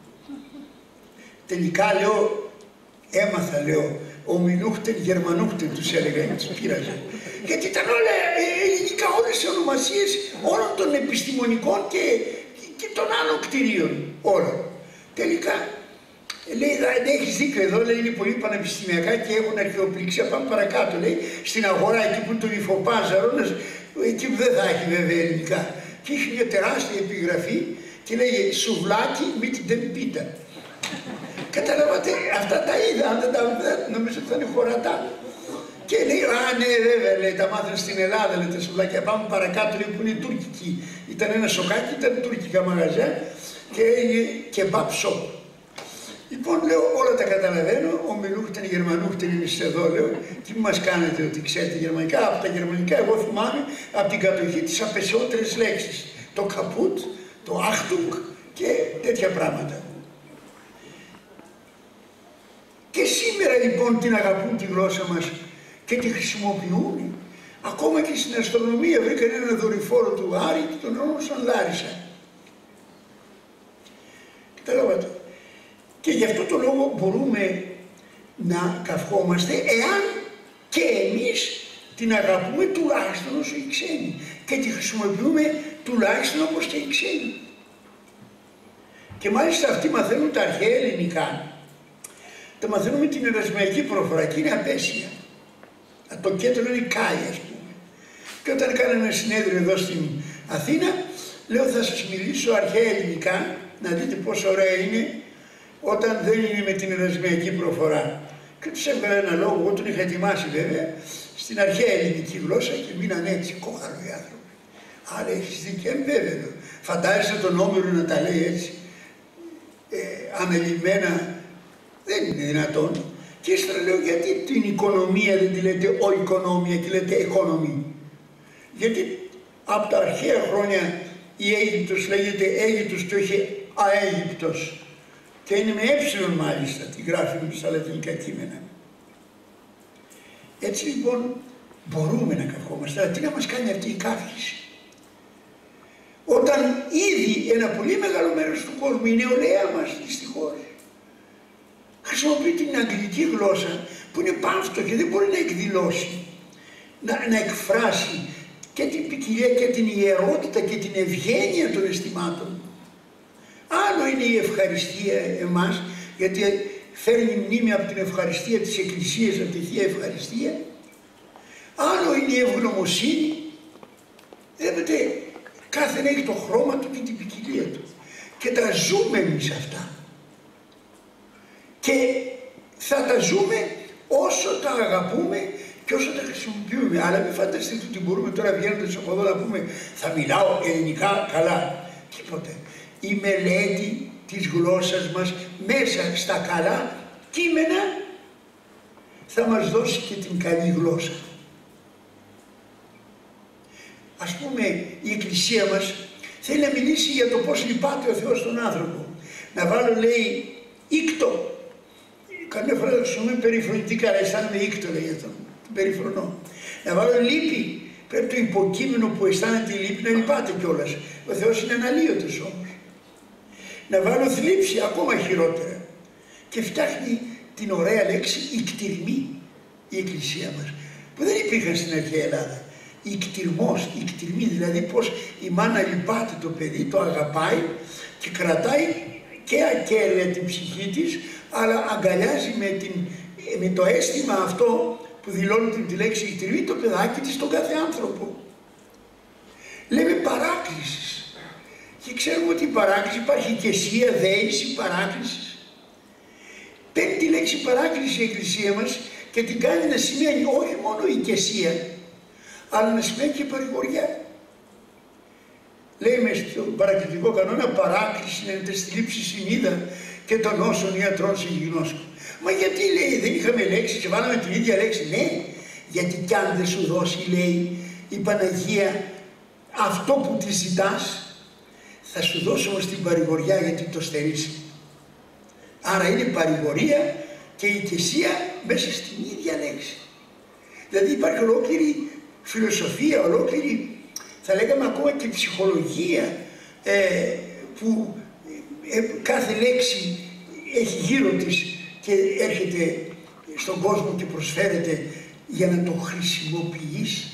Τελικά, λέω, έμαθα, λέω, ο Μιλούχτεν, Γερμανούχτεν τους έλεγα, τους πείραζε. Γιατί ήταν όλα ελληνικά, όλες οι ονομασίες όλων των επιστημονικών και, και, και των άλλων κτηρίων, όλα. Τελικά, λέει, δεν έχεις δίκιο εδώ, λέει, είναι πολύ πανεπιστημιακά και έχουν αρχαιοπληξία, πάμε παρακάτω, λέει, στην αγορά εκεί που είναι το υφοπάζαρο, εκεί που δεν θα έχει βέβαια ελληνικά. Και είχε μια τεράστια επιγραφή και λέγε σουβλάκι με την τεμπίτα. Καταλάβατε, αυτά τα είδα, αν δεν τα είδα, νομίζω ότι θα είναι χωρατά. Και λέει, α ναι βέβαια, λέει, τα μάθανε στην Ελλάδα, λέει, τα σουβλάκια, πάμε παρακάτω, λέει, που είναι τουρκική. Ήταν ένα σοκάκι, ήταν τουρκικά μαγαζιά και έγινε kebab shop. Λοιπόν, λέω, όλα τα καταλαβαίνω, ο Μιλούχτεν, Γερμανούχτεν είναι εδώ, λέω, τι μας κάνετε ότι ξέρετε γερμανικά? Από τα γερμανικά, εγώ θυμάμαι από την κατοχή τις απεσιότερες λέξεις. Το καπούτ, το άχτουγκ και τέτοια πράγματα. Και σήμερα λοιπόν την αγαπούν τη γλώσσα μας και τη χρησιμοποιούν. Ακόμα και στην αστρονομία βρήκαν ένα δορυφόρο του Άρη και τον όνομασαν Λάρισα. Καταλάβατε. Και γι' αυτό το λόγο μπορούμε να καυχόμαστε εάν και εμείς την αγαπούμε τουλάχιστον όσο οι ξένοι και τη χρησιμοποιούμε τουλάχιστον όπως και οι ξένοι. Και μάλιστα αυτοί μαθαίνουν τα αρχαία ελληνικά. Τα μαθαίνουμε την ερασμιακή προφορά και είναι απέσια. Το κέντρο είναι Κάι, ας πούμε. Και όταν κάναμε ένα συνέδριο εδώ στην Αθήνα, λέω θα σας μιλήσω αρχαία ελληνικά, να δείτε πόσο ωραία είναι όταν δεν είναι με την ερασμιακή προφορά. Και τους έβγαλα ένα λόγο, εγώ τον είχα ετοιμάσει βέβαια, στην αρχαία ελληνική γλώσσα και μείναν έτσι, κόκαλο οι άνθρωποι. Άρα έχεις δίκιο, ε, βέβαια. Φαντάζεσαι τον Όμηρο να τα λέει έτσι, ε, ανελειμμένα. Δεν είναι δυνατόν. Και ύστερα λέω, γιατί την οικονομία δεν τη λέτε ο οικονόμια και λέτε οικονομία? Γιατί από τα αρχαία χρόνια η Αίγυπτος λέγεται Αίγυπτος και όχι Αέγυπτος. Και είναι με έψιλον μάλιστα, τη γράφει στα λατινικά κείμενα. Έτσι λοιπόν μπορούμε να καυχόμαστε, αλλά τι να μας κάνει αυτή η καύχηση? Όταν ήδη ένα πολύ μεγάλο μέρος του κόσμου, η νεολαία μας δυστυχώς, χρησιμοποιεί την αγγλική γλώσσα που είναι πάμφτωχη, δεν μπορεί να εκδηλώσει, να, να εκφράσει και την ποικιλία και την ιερότητα και την ευγένεια των αισθημάτων. Άλλο είναι η ευχαριστία εμάς, γιατί φέρνει μνήμη από την ευχαριστία της Εκκλησίας, από τη Θεία Ευχαριστία. Άλλο είναι η ευγνωμοσύνη. Βλέπετε, κάθε ένα έχει το χρώμα του και την ποικιλία του. Και τα ζούμε εμείς αυτά. Και θα τα ζούμε όσο τα αγαπούμε και όσο τα χρησιμοποιούμε. Αλλά μην φανταστείτε ότι μπορούμε τώρα βγαίνοντας από εδώ να πούμε θα μιλάω ελληνικά καλά. Τίποτε. Η μελέτη της γλώσσας μας μέσα στα καλά κείμενα θα μας δώσει και την καλή γλώσσα. Ας πούμε, η Εκκλησία μας θέλει να μιλήσει για το πώς λυπάται ο Θεός στον άνθρωπο. Να βάλω, λέει, ήκτο. Καμιά φορά το χρησιμοποιούμε περιφρονητικά, αλλά αισθάνομαι ήκτο, λέει αυτό. Περιφρονώ. Να βάλω λύπη. Πρέπει το υποκείμενο που αισθάνεται η λύπη να λυπάται κιόλας. Ο Θεός είναι αναλύωτος όμως. Να βάλω θλίψη, ακόμα χειρότερα. Και φτιάχνει την ωραία λέξη ικτηρμή η Εκκλησία μας, που δεν υπήρχαν στην αρχαία Ελλάδα. Ικτηρμός, ικτηρμή, δηλαδή πως η μάνα λυπάται το παιδί, το αγαπάει και κρατάει και ακέραια την ψυχή της, αλλά αγκαλιάζει με, την, με το αίσθημα αυτό που δηλώνει τη λέξη ικτηρμή το παιδάκι της, τον κάθε άνθρωπο. Λέμε παράκλησης. Και ξέρουμε ότι η παράκληση υπάρχει οικεσία, δέηση, παράκληση. Παίρνει τη λέξη παράκληση η Εκκλησία μας και την κάνει να σημαίνει όχι μόνο οικεσία, αλλά να σημαίνει και παρηγοριά. Λέμε στον παρακλητικό κανόνα παράκληση είναι στη λήψη συνείδα και των όσων ιατρών συγγνώσκουν. Μα γιατί, λέει, δεν είχαμε λέξη και βάλαμε την ίδια λέξη? Ναι, γιατί κι αν δεν σου δώσει, λέει η Παναγία, αυτό που τη ζητάς, θα σου δώσω όμως την παρηγοριά γιατί το στερήσει. Άρα είναι παρηγορία και οικεσία μέσα στην ίδια λέξη. Δηλαδή υπάρχει ολόκληρη φιλοσοφία, ολόκληρη, θα λέγαμε ακόμα και ψυχολογία, ε, που ε, κάθε λέξη έχει γύρω της και έρχεται στον κόσμο και προσφέρεται για να το χρησιμοποιήσει.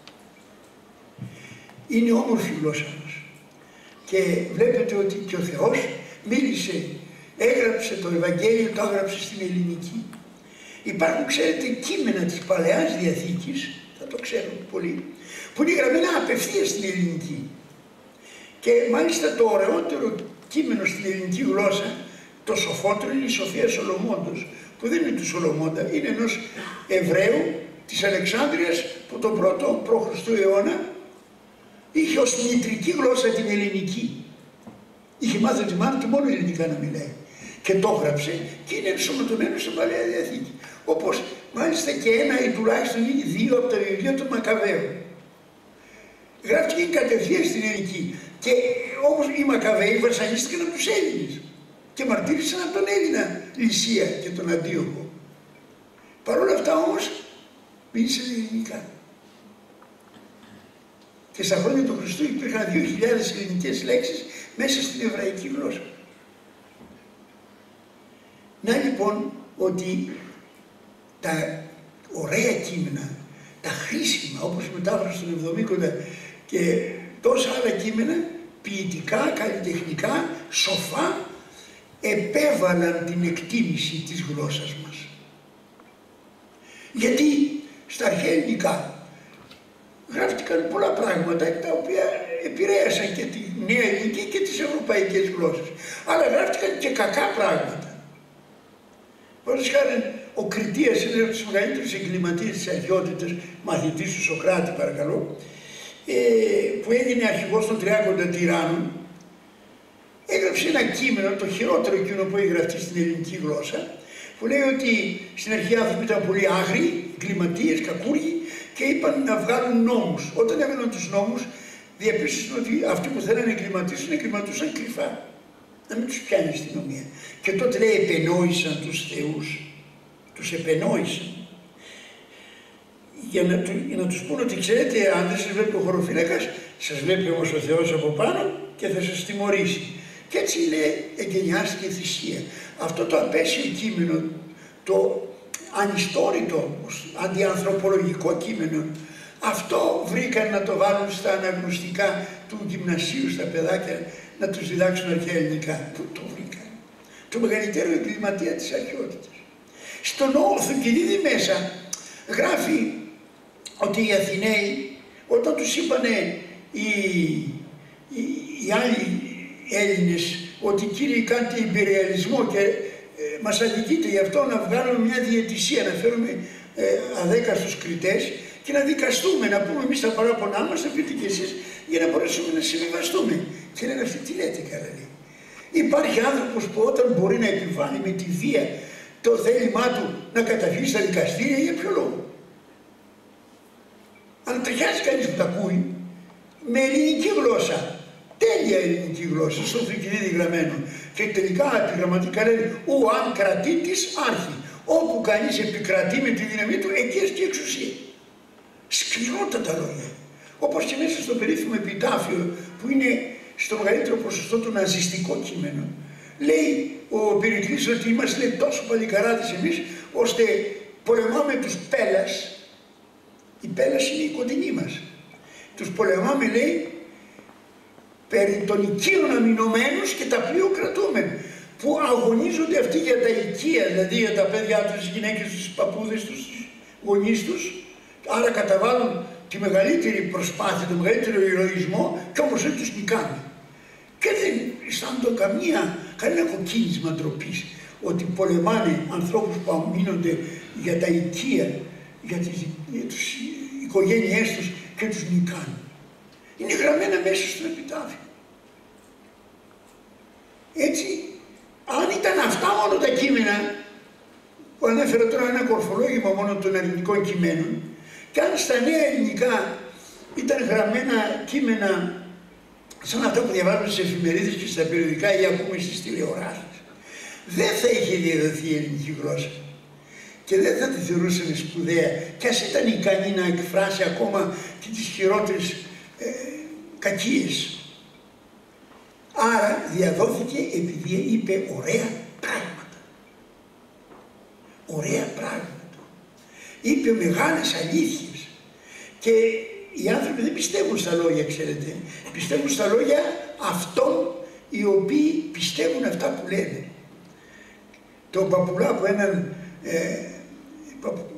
Είναι όμορφη η γλώσσα μας. Και βλέπετε ότι και ο Θεός μίλησε, έγραψε το Ευαγγέλιο, το έγραψε στην ελληνική. Υπάρχουν, ξέρετε, κείμενα της Παλαιάς Διαθήκης, θα το ξέρουν πολλοί, που είναι γραμμένα απευθείας στην ελληνική. Και μάλιστα το ωραιότερο κείμενο στην ελληνική γλώσσα, το σοφότερο, είναι η Σοφία Σολομώντος, που δεν είναι του Σολομώντα, είναι ενός Εβραίου της Αλεξάνδρειας που τον πρώτο π.Χ. αιώνα είχε ως μητρική γλώσσα την ελληνική. Είχε μάθει τη μάνα του μόνο ελληνικά να μιλάει. Και το έγραψε και είναι ενσωματωμένο στην Παλαιά Διαθήκη. Όπως μάλιστα και ένα ή τουλάχιστον ή δύο από τα βιβλία των Μακαβαίων. Γράφτηκε κατευθείαν στην ελληνική. Και όμως οι Μακαβαίοι βασανίστηκαν από τους Έλληνες και μαρτύρησαν από τον Έλληνα Λυσία και τον Αντίοχο. Παρ' όλα αυτά όμως μίλησαν ελληνικά. Και στα χρόνια του Χριστού υπήρχαν δύο χιλιάδες ελληνικές λέξεις μέσα στην εβραϊκή γλώσσα. Να λοιπόν ότι τα ωραία κείμενα, τα χρήσιμα, όπως η μετάφραση των Εβδομήκοντα και τόσα άλλα κείμενα, ποιητικά, καλλιτεχνικά, σοφά, επέβαλαν την εκτίμηση της γλώσσας μας. Γιατί στα αρχαία ελληνικά γράφτηκαν πολλά πράγματα τα οποία επηρέασαν και τη νέα ελληνική και τις ευρωπαϊκές γλώσσες. Αλλά γράφτηκαν και κακά πράγματα. Παραδείγματος χάρη, ο Κριτίας είναι ένας από τους μεγαλύτερους εγκληματίες της αρχαιότητας, μαθητής του Σωκράτη παρακαλώ, ε, που έγινε αρχηγός των τριάκοντα τυράννων, έγραψε ένα κείμενο, το χειρότερο κείμενο που έχει γραφτεί στην ελληνική γλώσσα, που λέει ότι στην αρχή οι άνθρωποι ήταν πολύ άγριοι, εγκληματίες, κακούργοι, και είπαν να βγάλουν νόμους. Όταν έβγαλαν τους νόμους, διαπίστωσαν ότι αυτοί που θέλανε να εγκληματίσουν, εγκληματούσαν κρυφά. Να μην τους πιάνει η αστυνομία. Και τότε λέει επενόησαν τους θεούς. Τους επενόησαν. Για να, για να τους πούν ότι ξέρετε, αν δεν σας βλέπει ο χωροφύλακας, σας βλέπει όμως ο Θεός από πάνω και θα σας τιμωρήσει. Και έτσι λέει, εγκαινιάστηκε η θυσία. Αυτό το απέσιο κείμενο, το ανιστόρητο, αντιανθρωπολογικό κείμενο, αυτό βρήκαν να το βάλουν στα αναγνωστικά του γυμνασίου στα παιδάκια να τους διδάξουν αρχαία ελληνικά. Πού το βρήκαν? το μεγαλύτερο εγκληματία της αρχαιότητας. Στον Θουκυδίδη μέσα γράφει ότι οι Αθηναίοι, όταν τους είπανε οι, οι, οι άλλοι Έλληνες ότι κύριοι κάντε υπεριαλισμό και ε, μας αδικείτε γι' αυτό να βγάλουμε μια διαιτησία, να φέρουμε ε, αδέκαστους κριτές και να δικαστούμε, να πούμε εμείς τα παράπονά μας, να πείτε κι εσείς, για να μπορέσουμε να συμβιβαστούμε. Και λένε αυτοί τι λέτε καλά λέει. Υπάρχει άνθρωπος που όταν μπορεί να επιβάλλει με τη βία το θέλημά του να καταφύγει στα δικαστήρια, για ποιο λόγο? Αν ταιριάζει κανείς που τα ακούει, με ελληνική γλώσσα, τέλεια ελληνική γλώσσα, στο Θουκυδίδη γραμμένο. Και τελικά επιγραμματικά λένε ου αν κρατήτης άρχη. Όπου κανείς επικρατεί με τη δύναμή του, εκεί έστει εξουσία. Σκληρότατα λόγια. Όπως και μέσα στο περίφημο επιτάφιο, που είναι στο μεγαλύτερο ποσοστό του ναζιστικό κείμενο, λέει ο Περικλής ότι είμαστε λέει, τόσο παλικαράδες εμείς, ώστε πολεμάμε τους Πέλας. Η Πέλας είναι η κοντινή μας. Τους πολεμάμε, λέει, περί των οικείων αμυνωμένους και τα πλοίο κρατούμενοι, που αγωνίζονται αυτοί για τα οικεία, δηλαδή για τα παιδιά τους, τις γυναίκες τους, τις παππούδες τους, τις γονείς τους, άρα καταβάλουν τη μεγαλύτερη προσπάθεια, το μεγαλύτερο ηρωισμό και όμως δεν τους νικάνε. Και δεν αισθάνονται καμία, κανένα κοκκίνισμα ντροπής ότι πολεμάνε ανθρώπους που αμήνονται για τα οικεία, για τις, για τις οικογένειές τους και τους νικάνε. Είναι γραμμένα μέσα στο επιτάφιο. Έτσι, αν ήταν αυτά μόνο τα κείμενα, που ανέφερα τώρα ένα κορφολόγημα μόνο των ελληνικών κειμένων, και αν στα νέα ελληνικά ήταν γραμμένα κείμενα σαν αυτά που διαβάζουμε στις εφημερίδες και στα περιοδικά ή ακούμε στις τηλεοράσεις, δεν θα είχε διαδοθεί η ελληνική γλώσσα και δεν θα τη θεωρούσαν σπουδαία, κι ας ήταν ικανή να εκφράσει ακόμα και τις χειρότερες ε, κακίες. Άρα διαδόθηκε επειδή είπε ωραία πράγματα. Ωραία πράγματα. Είπε μεγάλες αλήθειες. Και οι άνθρωποι δεν πιστεύουν στα λόγια, ξέρετε. Πιστεύουν στα λόγια αυτών οι οποίοι πιστεύουν αυτά που λένε. Το Παπουλάκο, έναν ε, παπου,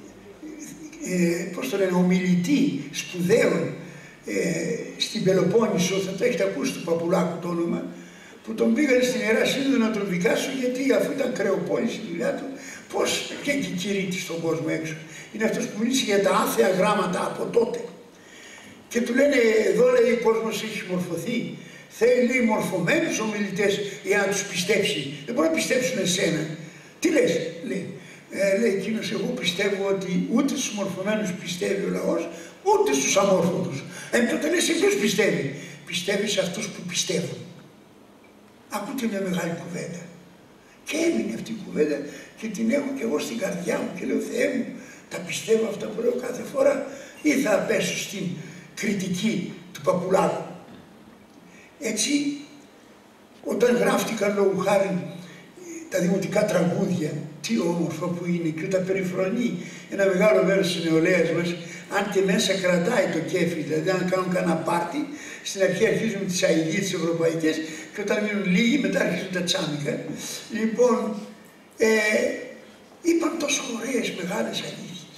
ε, πώς το λένε, ομιλητή σπουδαίων ε, στην Πελοπόννησο, θα το έχετε ακούσει του Παπουλάκου το όνομα, που τον πήγανε στην Ιερά Σύνοδο να τον δικάσουν, γιατί αφού ήταν κρεοπόλης η δουλειά του, πώς βγαίνει και κηρύττει στον κόσμο έξω. Είναι αυτός που μίλησε για τα άθεα γράμματα από τότε. Και του λένε, εδώ λέει ο κόσμος έχει μορφωθεί. Θέλει λέει μορφωμένους ομιλητές για να τους πιστέψει. Δεν μπορεί να πιστέψουν εσένα. Τι λες, λέει. Ε, λέει εκείνος, εγώ πιστεύω ότι ούτε στους μορφωμένους πιστεύει ο λαός, ούτε στους αμόρφωτους. Ε, τότε λες, σε ποιους πιστεύει. Πιστεύει σε αυτούς που πιστεύουν. Ακούτε μια μεγάλη κουβέντα. Και έμεινε αυτή η κουβέντα και την έχω και εγώ στην καρδιά μου και λέω, Θεέ μου, τα πιστεύω αυτά που λέω κάθε φορά ή θα πέσω στην κριτική του Παπουλάκου. Έτσι, όταν γράφτηκαν λόγου χάρη τα δημοτικά τραγούδια, τι όμορφα που είναι, και όταν περιφρονεί ένα μεγάλο μέρος της νεολαίας μας, αν και μέσα κρατάει το κέφι, δηλαδή αν κάνουν κανένα πάρτι, στην αρχή αρχίζουν τις αηδίες τις ευρωπαϊκές και όταν μείνουν λίγοι μετά αρχίζουν τα τσάμικα. Λοιπόν, ε, είπαν τόσο ωραίες μεγάλες αλήθειες.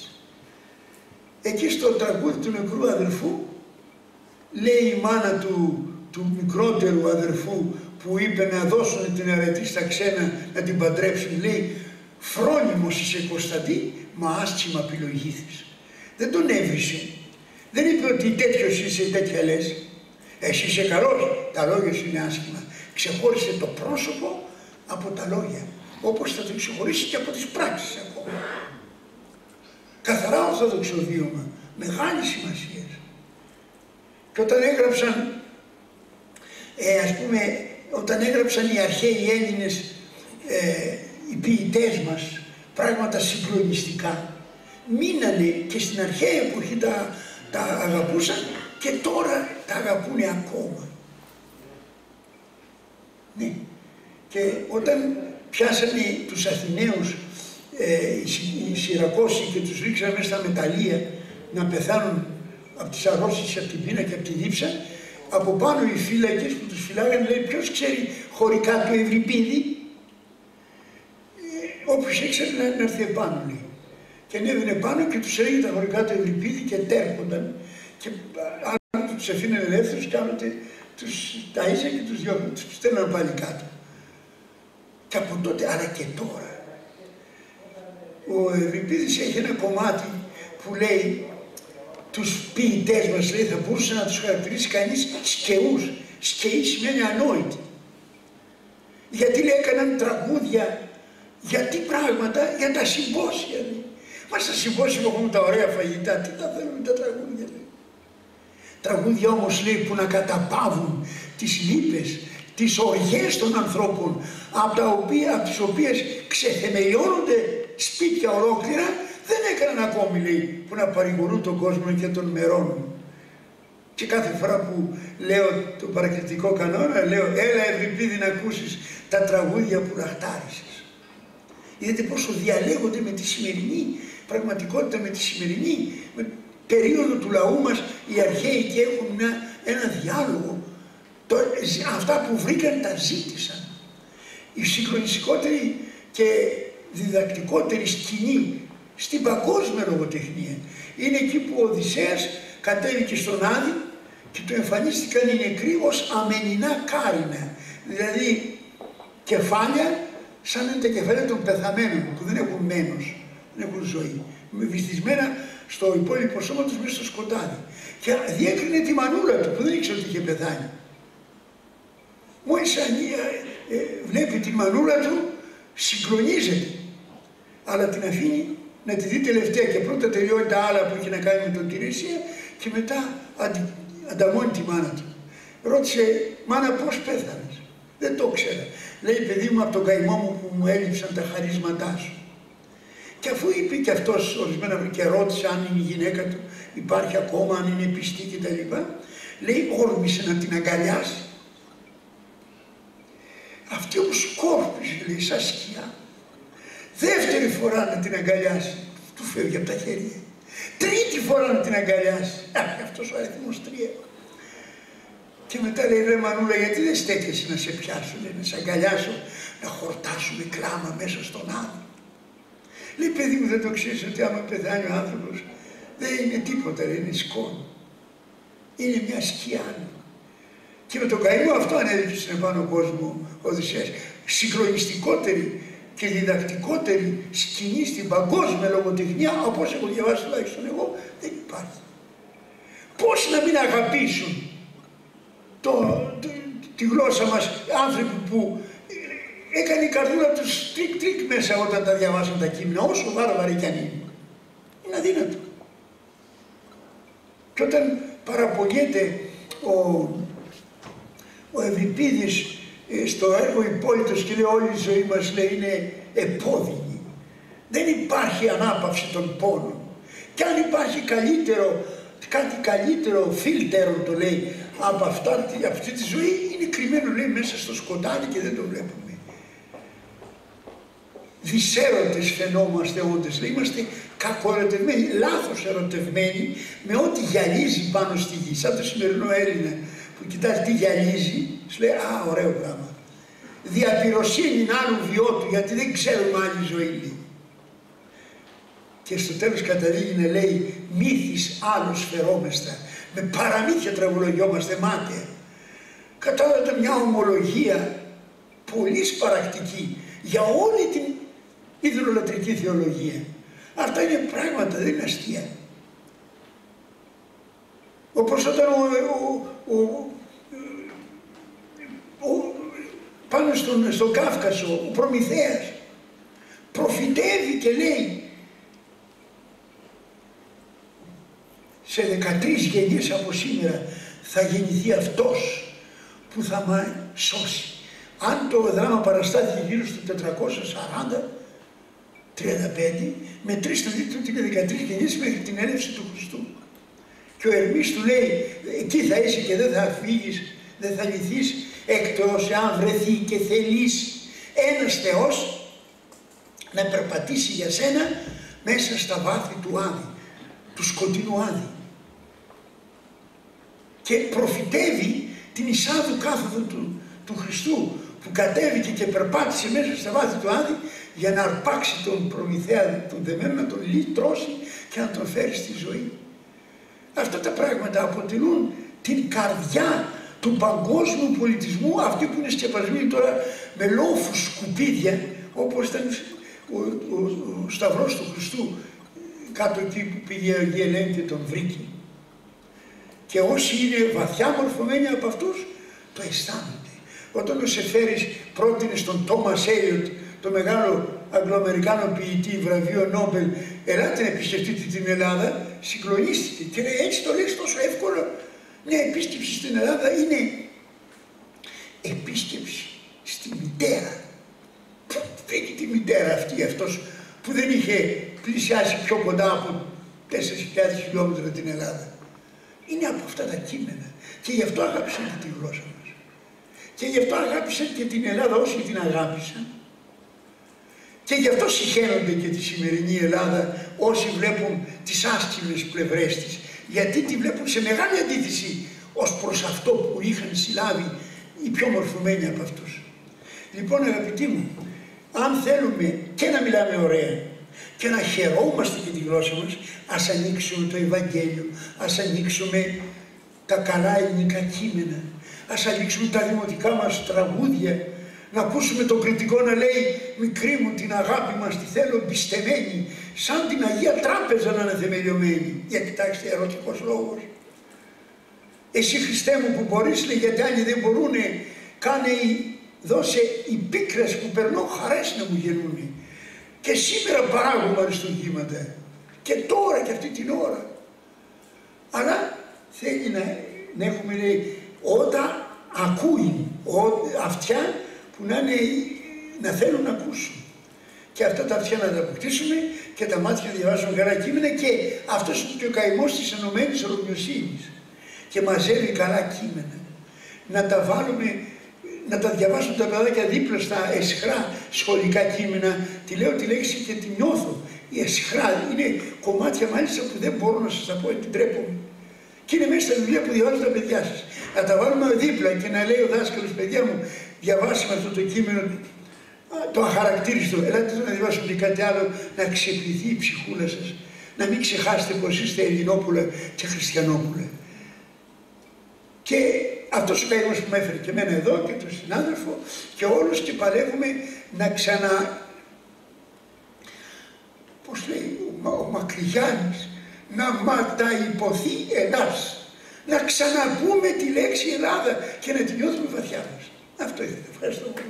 Εκεί στο τραγούδι του νεκρού αδερφού, λέει η μάνα του, του μικρότερου αδερφού που είπε να δώσουν την αρετή στα ξένα να την παντρέψουν, λέει «Φρόνιμος είσαι Κωνσταντή, μα άσχημα επιλογήθης». Δεν τον έβρισε. Δεν είπε ότι τέτοιος είσαι, τέτοια λες. Εσύ είσαι καλός, τα λόγια σου είναι άσχημα. Ξεχώρισε το πρόσωπο από τα λόγια. Όπως θα το ξεχωρίσει και από τις πράξεις ακόμα. Καθαρά ορθόδοξο βίωμα. Μεγάλη σημασία. Και όταν έγραψαν, ε, ας πούμε, όταν έγραψαν οι αρχαίοι Έλληνες, ε, οι ποιητές μας, πράγματα συγκλονιστικά, μείνανε και στην αρχαία εποχή τα, τα αγαπούσαν και τώρα τα αγαπούνε ακόμα. Ναι. Και όταν πιάσανε τους Αθηναίους ε, οι Συρακόσοι και τους ρίξανε μέσα στα μεταλλεία να πεθάνουν από τις αρρώσεις, από την πείνα και από τη δίψα, από πάνω οι φύλακες που τους φυλάγανε λέει ποιος ξέρει χωρικά του Ευρυπίδη. όποιος ήξερε να έρθει επάνω, λέει. Και ανέβαινε πάνω και τους έλεγε τα χωρικά του Ευρυπίδη και τέρχονταν. Και άλλοτε τους αφήνανε ελεύθερους και άλλοτε τους ταΐζε και τους διώχνανε, τους στέλναν πάλι κάτω. Και από τότε, αλλά και τώρα, ο Ευρυπίδης έχει ένα κομμάτι που λέει τους ποιητές μας, λέει, θα μπορούσε να τους χαρακτηρίσει κανείς σκεούς. Σκεοί σημαίνει ανόητοι. Γιατί λέει έκαναν τραγούδια, γιατί πράγματα, για τα συμπόσια. Λέει. Μα στα συμπόσια που έχουμε τα ωραία φαγητά, τι τα θέλουμε τα τραγούδια. Λέει. Τραγούδια όμως, λέει, που να καταπαύουν τις λύπες, τις οργές των ανθρώπων, από, τα οποία, από τις οποίες ξεθεμελιώνονται σπίτια ολόκληρα, δεν έκαναν ακόμη, λέει, που να παρηγορούν τον κόσμο και τον μερώνουν. Και κάθε φορά που λέω το παρακριτικό κανόνα, λέω έλα Ευρυπίδη να ακούσεις τα τραγούδια που λαχτάρισες. Είδατε πόσο διαλέγονται με τη σημερινή πραγματικότητα, με τη σημερινή με περίοδο του λαού μας οι αρχαίοι και έχουν μια, ένα διάλογο. Το, αυτά που βρήκαν τα ζήτησαν. Η συγχρονιστικότερη και διδακτικότερη σκηνή στην παγκόσμια λογοτεχνία είναι εκεί που ο Οδυσσέας κατέβηκε στον Άδη και του εμφανίστηκαν οι νεκροί ως αμενινά κάρινα, δηλαδή κεφάλια σαν είναι τα κεφάλια των πεθαμένων που δεν έχουν μένος, δεν έχουν ζωή, με βυθισμένα στο υπόλοιπο σώμα τους μέσα στο σκοτάδι. Και διέκρινε τη μανούλα του που δεν ήξερε ότι είχε πεθάνει. Μόλις ε, ε, βλέπει τη μανούλα του συγκλονίζεται, αλλά την αφήνει να τη δει τελευταία και πρώτα τελειώνει τα άλλα που έχει να κάνει με τον Τηρήσια και μετά αντι, ανταμώνει τη μάνα του. Ρώτησε, μάνα πώς πέθανες? Δεν το ξέρα. Λέει, παιδί μου, από τον καημό μου που μου έλειψαν τα χαρίσματά σου. Και αφού είπε και αυτός ορισμένα και ρώτησε αν είναι η γυναίκα του, υπάρχει ακόμα, αν είναι πιστή κτλ. Λέει, όρμησε να την αγκαλιάσει. Αυτή όμως σκόρπιζε, λέει, σαν σκιά. Δεύτερη φορά να την αγκαλιάσει, του φεύγει από τα χέρια. Τρίτη φορά να την αγκαλιάσει. Αχ, αυτός ο αριθμός τρία. Και μετά λέει, ρε Μανούλα, γιατί δεν στέκεσαι να σε πιάσω, λέει, να σε αγκαλιάσω, να χορτάσουμε κλάμα μέσα στον Άδη. Λέει, παιδί μου, δεν το ξέρεις ότι άμα πεθάνει ο άνθρωπος δεν είναι τίποτα, λέει, είναι σκόνη. Είναι μια σκιά. Και με τον καημό αυτό ανέδειξε στον επάνω κόσμο ο Οδυσσέας. Συγκλονιστικότερη και διδακτικότερη σκηνή στην παγκόσμια λογοτεχνία, όπως έχω διαβάσει τουλάχιστον εγώ, δεν υπάρχει. Πώς να μην αγαπήσουν το, το, τη γλώσσα μας άνθρωποι που έκανε η καρδούλα τους τρίκ τρίκ μέσα όταν τα διαβάσαν τα κείμενα, όσο βάρβαροι κι αν είναι. Είναι αδύνατο. Και όταν παραπονιέται ο, ο Ευρυπίδης στο έργο Υπόλοιτος και λέει όλη η ζωή μας, λέει, είναι επώδυνη. Δεν υπάρχει ανάπαυση των πόνων. Και αν υπάρχει καλύτερο, κάτι καλύτερο, φίλτερο το λέει, από αυτά, από αυτή τη ζωή, είναι κρυμμένο, λέει, μέσα στο σκοτάδι και δεν το βλέπουμε. Δυσέρωτες φαινόμαστε όντες, λέει, είμαστε κακοερωτευμένοι, λάθος ερωτευμένοι με ό,τι γυαλίζει πάνω στη γη. Σαν το σημερινό Έλληνα που κοιτάζει τι γυαλίζει, σου λέει, α, ωραίο πράγμα. Διαπυροσύνη άλλου βιό του, γιατί δεν ξέρουμε άλλη ζωή, λέει. Και στο τέλος καταλήγει να λέει, μύθις άλλους φερόμεστα, με παραμύθια τραγολογιόμαστε μάταια. Κατάλαβε μια ομολογία πολύ σπαρακτική για όλη την ιδρυολατρική θεολογία. Αυτά είναι πράγματα, δεν είναι αστεία. Όπως όταν ο, ο, ο, ο, πάνω στον, στον Κάφκασο ο Προμηθέας προφητεύει και λέει σε δεκατρείς γενιές από σήμερα θα γεννηθεί αυτός που θα με σώσει. Αν το δράμα παραστάθηκε γύρω στο τετρακόσια σαράντα τριάντα πέντε, μετρήστε δείτε ότι είναι δεκατρείς γενιές μέχρι την έλευση του Χριστού. Και ο Ερμής του λέει, εκεί θα είσαι και δεν θα φύγεις, δεν θα λυθείς, εκτός εάν βρεθεί και θελείς ένας Θεός να περπατήσει για σένα μέσα στα βάθη του Άδη, του σκοτεινού Άδη. Και προφητεύει την εισάδου κάθοδο του, του Χριστού, που κατέβηκε και περπάτησε μέσα στα βάθη του Άδη για να αρπάξει τον προμηθέα, τον δεμένο, να τον λυτρώσει και να τον φέρει στη ζωή. Αυτά τα πράγματα αποτελούν την καρδιά του παγκόσμιου πολιτισμού, αυτοί που είναι σκεπασμένοι τώρα με λόφους σκουπίδια, όπως ήταν ο, ο, ο Σταυρός του Χριστού, κάτω εκεί που πήγε η Αγία Ελένη και τον βρήκε. Και όσοι είναι βαθιά μορφωμένοι από αυτούς, το αισθάνονται. Όταν ο Σεφέρης πρότεινε στον Τόμας Έλιοτ, το μεγάλο Αγγλοαμερικάνο ποιητή, βραβείο Νόμπελ, ελάτε να επισκεφτείτε την Ελλάδα, συγκλονίστηκε και λέει, έτσι το λες τόσο εύκολο. Μια επίσκεψη στην Ελλάδα είναι επίσκεψη στη μητέρα. Φύγει τη μητέρα αυτή, αυτός που δεν είχε πλησιάσει πιο κοντά από τέσσερις χιλιάδες χιλιόμετρα την Ελλάδα. Είναι από αυτά τα κείμενα και γι' αυτό αγάπησαν και τη γλώσσα μας. Και γι' αυτό αγάπησαν και την Ελλάδα όσοι την αγάπησαν. Και γι' αυτό συχαίνονται και τη σημερινή Ελλάδα όσοι βλέπουν τις άσχημες πλευρές της. Γιατί τη βλέπουν σε μεγάλη αντίθεση ως προς αυτό που είχαν συλλάβει οι πιο μορφωμένοι από αυτούς. Λοιπόν, αγαπητοί μου, αν θέλουμε και να μιλάμε ωραία και να χαιρόμαστε για τη γλώσσα μας, ας ανοίξουμε το Ευαγγέλιο, ας ανοίξουμε τα καλά ελληνικά κείμενα, ας ανοίξουμε τα δημοτικά μας τραγούδια, να ακούσουμε τον κριτικό να λέει «Μικρή μου την αγάπη μας τη θέλω εμπιστεμένη, σαν την Αγία Τράπεζα να είναι θεμελιωμένη». Για κοιτάξτε, ερωτικός λόγος. Εσύ Χριστέ μου που μπορείς, λέει, γιατί άλλοι δεν μπορούνε, κάνε, δώσε οι πίκρες που περνώ χαρές να μου γεννούνε. Και σήμερα παράγουμε αριστουργήματα. Και τώρα και αυτή την ώρα. Αλλά θέλει να, να έχουμε, λέει, όταν ακούει, ό, αυτιά που να, είναι, να θέλουν να ακούσουν. Και αυτά τα αυτιά να τα αποκτήσουμε και τα μάτια να διαβάσουν καλά κείμενα, και αυτός είναι και ο καημός της ενωμένης ρωμιοσύνης. Και μαζεύει καλά κείμενα. Να τα βάλουμε, να τα διαβάσουν τα παιδάκια δίπλα στα εσχρά σχολικά κείμενα. Τη λέω τη λέξη και τη νιώθω. Η εσχρά είναι κομμάτια μάλιστα που δεν μπορώ να σας τα πω, επιτρέπομαι. Και είναι μέσα στα βιβλία που διαβάζουν τα παιδιά σας. Να τα βάλουμε δίπλα και να λέει ο δάσκαλος, παιδιά μου, διαβάσαμε αυτό το κείμενο, το αχαρακτήριστο. Ελάτε να διαβάσουμε και κάτι άλλο, να ξεπληθεί η ψυχούλα σας. Να μην ξεχάσετε πως είστε Ελληνόπουλα και Χριστιανόπουλα. Και αυτός ο καημός που με έφερε και εμένα εδώ και τον συνάδελφο και όλους, και παλεύουμε να ξανα... Πώς λέει ο, ο Μακρυγιάννης, να ματαϊποθεί Ελλάς. Να ξαναπούμε τη λέξη Ελλάδα και να τη νιώθουμε βαθιά μας. Αυτό ήθελα. Ευχαριστώ πολύ.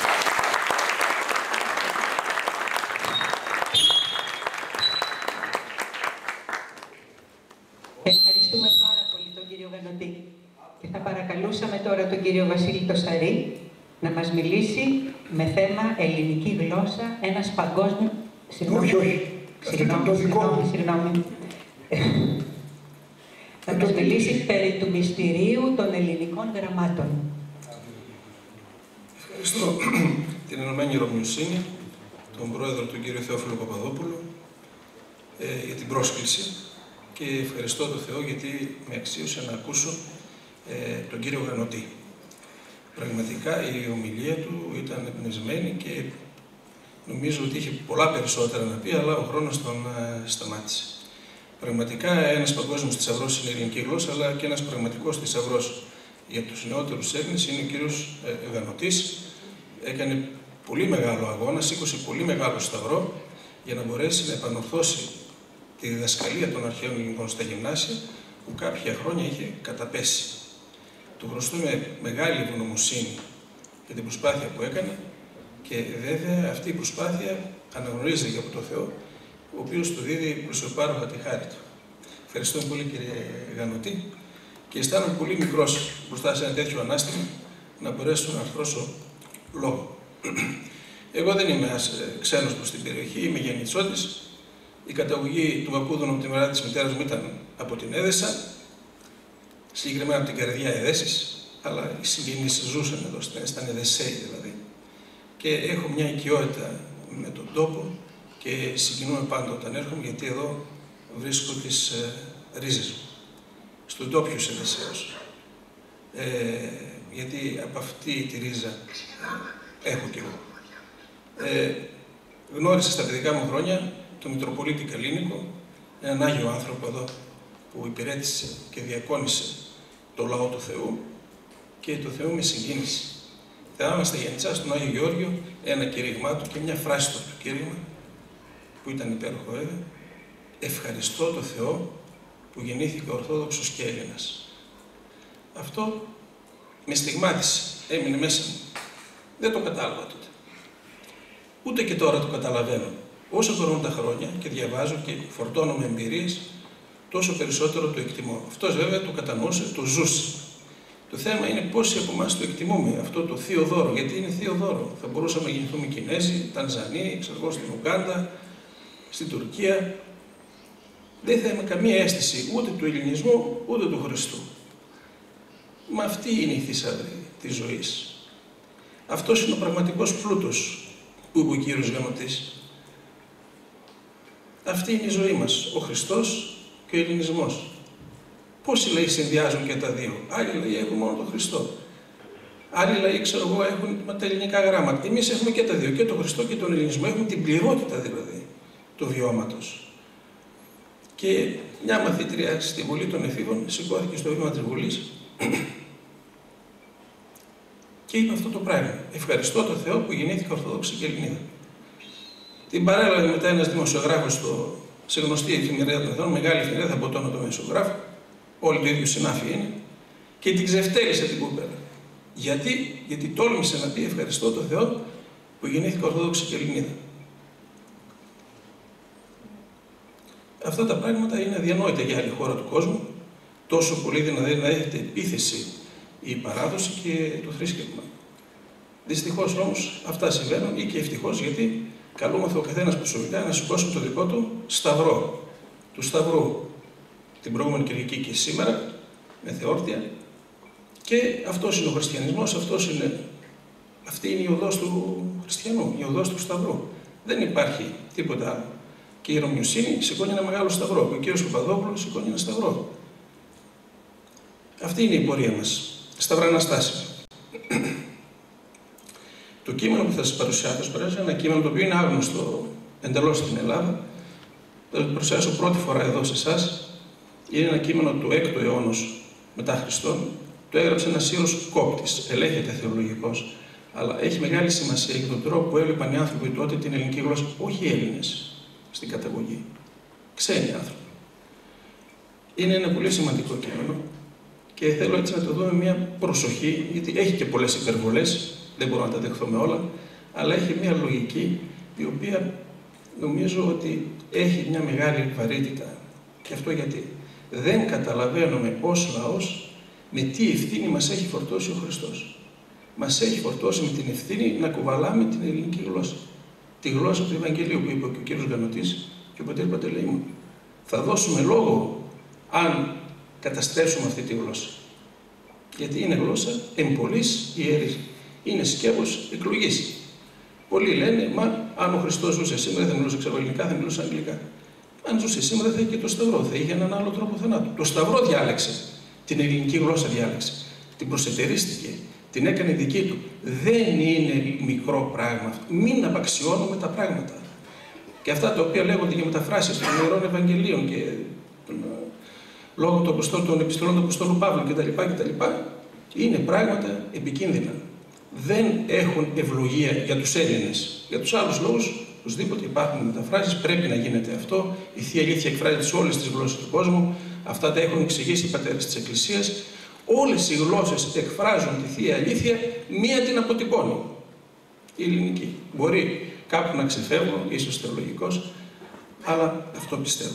Ευχαριστούμε πάρα πολύ τον κύριο Γανωτή. Και θα παρακαλούσαμε τώρα τον κύριο Βασίλη Τοσαρή να μας μιλήσει με θέμα ελληνική γλώσσα, ένας παγκόσμιο... Συγγνώμη, όχι, όχι. Συγγνώμη, συγγνώμη, συγγνώμη. Θα μας μιλήσει περί του μυστηρίου των ελληνικών γραμμάτων. Ευχαριστώ την Ενωμένη Ρωμιοσύνη, τον πρόεδρο τον κύριο Θεόφιλο Παπαδόπουλο, ε, για την πρόσκληση, και ευχαριστώ τον Θεό γιατί με αξίωσε να ακούσω ε, τον κύριο Γανωτή. Πραγματικά η ομιλία του ήταν εμπνευσμένη και νομίζω ότι είχε πολλά περισσότερα να πει, αλλά ο χρόνος τον ε, σταμάτησε. Πραγματικά ένας παγκόσμιος θησαυρός είναι η ελληνική γλώσσα, αλλά και ένας πραγματικός θησαυρός για τους νεότερους Έλληνες είναι ο κύριος ε, Γανωτής. Έκανε πολύ μεγάλο αγώνα, σήκωσε πολύ μεγάλο σταυρό για να μπορέσει να επανορθώσει τη διδασκαλία των αρχαίων ελληνικών στα γυμνάσια, που κάποια χρόνια είχε καταπέσει. Του χρωστούμε μεγάλη ευγνωμοσύνη για την προσπάθεια που έκανε, και βέβαια αυτή η προσπάθεια αναγνωρίζεται και από τον Θεό, ο οποίος του δίδει πλουσιοπάροχα τη χάρη του. Ευχαριστώ πολύ, κύριε Γανωτή, και αισθάνομαι πολύ μικρός μπροστά σε ένα τέτοιο ανάστημα να μπορέσω να αρθρώσω λόγο. Εγώ δεν είμαι ένας ξένος προς την περιοχή, είμαι γεννητσότης. Η καταγωγή του παππούδων από τη μεριά της μητέρας μου ήταν από την Έδεσα, συγκεκριμένα από την καρδιά Εδέσης, αλλά οι συγγενείς ζούσαν εδώ, ήταν Εδεσσέοι δηλαδή. Και έχω μια οικειότητα με τον τόπο και συγκινούμε πάντα όταν έρχομαι, γιατί εδώ βρίσκω τις ε, ρίζες μου, στον τόπιους Εδεσσέους. Ε, γιατί από αυτή τη ρίζα ε, έχω κι εγώ. Ε, Γνώρισα στα παιδικά μου χρόνια τον Μητροπολίτη Καλίνικο, έναν Άγιο άνθρωπο εδώ που υπηρέτησε και διακόνησε το λαό του Θεού και το Θεό με συγκίνησε. Θυμάμαι στα Γενιτσά, στον Άγιο Γεώργιο, ένα κήρυγμά του και μια φράση του κήρυγμα που ήταν υπέροχο βέβαια. Ευχαριστώ το Θεό που γεννήθηκε Ορθόδοξος και Έλληνας. Αυτό με στιγμάτισε, έμεινε μέσα μου. Δεν το κατάλαβα τότε. Ούτε και τώρα το καταλαβαίνω. Όσο περνούν τα χρόνια και διαβάζω και φορτώνω με εμπειρίες, τόσο περισσότερο το εκτιμώ. Αυτός βέβαια το κατανοούσε, το ζούσε. Το θέμα είναι πόσοι από εμάς το εκτιμούμε, αυτό το θείο δώρο, γιατί είναι θείο δώρο. Θα μπορούσαμε να γεννηθούμε Κινέζοι, Τανζανοί, ξέρω εγώ, στην Ουγκάντα, στην Τουρκία. Δεν θα έχουμε καμία αίσθηση ούτε του ελληνισμού, ούτε του Χριστού. Μα αυτή είναι η θησαυρή της ζωής. Αυτός είναι ο πραγματικός πλούτος που είπε ο Κύριος Γαμωτής. Αυτή είναι η ζωή μας, ο Χριστός και ο ελληνισμός. Πόσοι λαοί συνδυάζουν και τα δύο. Άλλοι λαοί έχουν μόνο τον Χριστό. Άλλοι λαοί, ξέρω εγώ, έχουν τα ελληνικά γράμματα. Εμείς έχουμε και τα δύο, και τον Χριστό και τον ελληνισμό. Έχουμε την πληρότητα δηλαδή του βιώματος. Και μια μαθήτρια στη Βουλή των Εφήβων σηκώθηκε στο βήμα της Βουλής και είπε αυτό το πράγμα. Ευχαριστώ τον Θεό που γεννήθηκα Ορθόδοξη και Ελληνίδα. Την παρέλαβε μετά ένας δημοσιογράφος στο, σε γνωστή εφημερίδα των Εθνών, μεγάλη εφημερίδα, θα πω το όνομα του δημοσιογράφου, όλοι το ίδιο συνάφη είναι, και την ξεφτέλησε την κούπερα. Γιατί, γιατί τόλμησε να πει ευχαριστώ τον Θεό που γεννήθηκα Ορθόδοξη και Ελληνίδα. Αυτά τα πράγματα είναι αδιανόητα για άλλη χώρα του κόσμου, τόσο πολύ δηλαδή να έχετε επίθεση η παράδοση και το θρήσκευμα. Δυστυχώς όμως αυτά συμβαίνουν ή και ευτυχώς, γιατί καλούμαστε ο καθένας προσωπικά να σηκώσουμε το δικό του σταυρό. Του σταυρού την προηγούμενη Κυριακή και σήμερα, με θεόρτια. Και αυτός είναι ο χριστιανισμός, αυτός είναι, αυτή είναι η οδός του χριστιανού, η οδός του σταυρού. Δεν υπάρχει τίποτα άλλο. Και η Ρωμιοσύνη σηκώνει ένα μεγάλο σταυρό. Ο κύριος Παπαδόπουλος σηκώνει ένα σταυρό. Αυτή είναι η πορεία μας. Σταυραναστάσιμα. Το κείμενο που θα σας παρουσιάσω, θα παρουσιάσω ένα κείμενο το οποίο είναι άγνωστο εντελώς στην Ελλάδα. Θα το παρουσιάσω πρώτη φορά εδώ σε εσάς. Είναι ένα κείμενο του έκτου αιώνος μετά Χριστόν. Το έγραψε ένας Σύρος Κόπτης, ελέγχεται θεολογικός. Αλλά έχει μεγάλη σημασία για τον τρόπο που έβλεπαν οι άνθρωποι τότε την ελληνική γλώσσα, όχι οι Έλληνες στην καταγωγή. Ξένοι άνθρωποι. Είναι ένα πολύ σημαντικό κείμενο και θέλω έτσι να το δούμε μια προσοχή, γιατί έχει και πολλές υπερβολές, δεν μπορώ να τα δεχθώ με όλα, αλλά έχει μια λογική η οποία νομίζω ότι έχει μια μεγάλη βαρύτητα. Και αυτό γιατί δεν καταλαβαίνουμε ως λαός με τι ευθύνη μας έχει φορτώσει ο Χριστός. Μας έχει φορτώσει με την ευθύνη να κουβαλάμε την ελληνική γλώσσα. Τη γλώσσα του Ευαγγελίου που είπε και ο κύριος Γανωτής και ο πατέρ Παντελεήμων. Θα δώσουμε λόγο αν καταστρέψουμε αυτή τη γλώσσα. Γιατί είναι γλώσσα εμπολής ιερής. Είναι σκεύος εκλογής. Πολλοί λένε, μα αν ο Χριστός ζούσε σήμερα δεν μιλούσε ξεροελληνικά, δεν μιλούσε αγγλικά. Αν ζούσε σήμερα θα είχε και το σταυρό, θα είχε έναν άλλο τρόπο θανάτου. Το σταυρό διάλεξε. Την ελληνική γλώσσα διάλεξε. Την προσετερίστηκε. Την έκανε δική του. Δεν είναι μικρό πράγμα αυτό. Μην απαξιώνουμε τα πράγματα. Και αυτά τα οποία λέγονται για μεταφράσεις των Ιερών Ευαγγελίων και των λόγων των, των επιστολών του Αποστόλου Παύλου κτλ. κτλ. Είναι πράγματα επικίνδυνα. Δεν έχουν ευλογία για τους Έλληνες. Για τους άλλους λόγους, οπωσδήποτε υπάρχουν μεταφράσεις, πρέπει να γίνεται αυτό. Η Θεία Αλήθεια εκφράζεται σε όλες τις γλώσσες του κόσμου. Αυτά τα έχουν εξηγήσει οι πατέρες της Εκκλησίας. Όλες οι γλώσσες εκφράζουν τη Θεία Αλήθεια, μία την αποτυπώνει. Η ελληνική. Μπορεί κάπου να ξεφεύγω, ίσως θεολογικός, αλλά αυτό πιστεύω.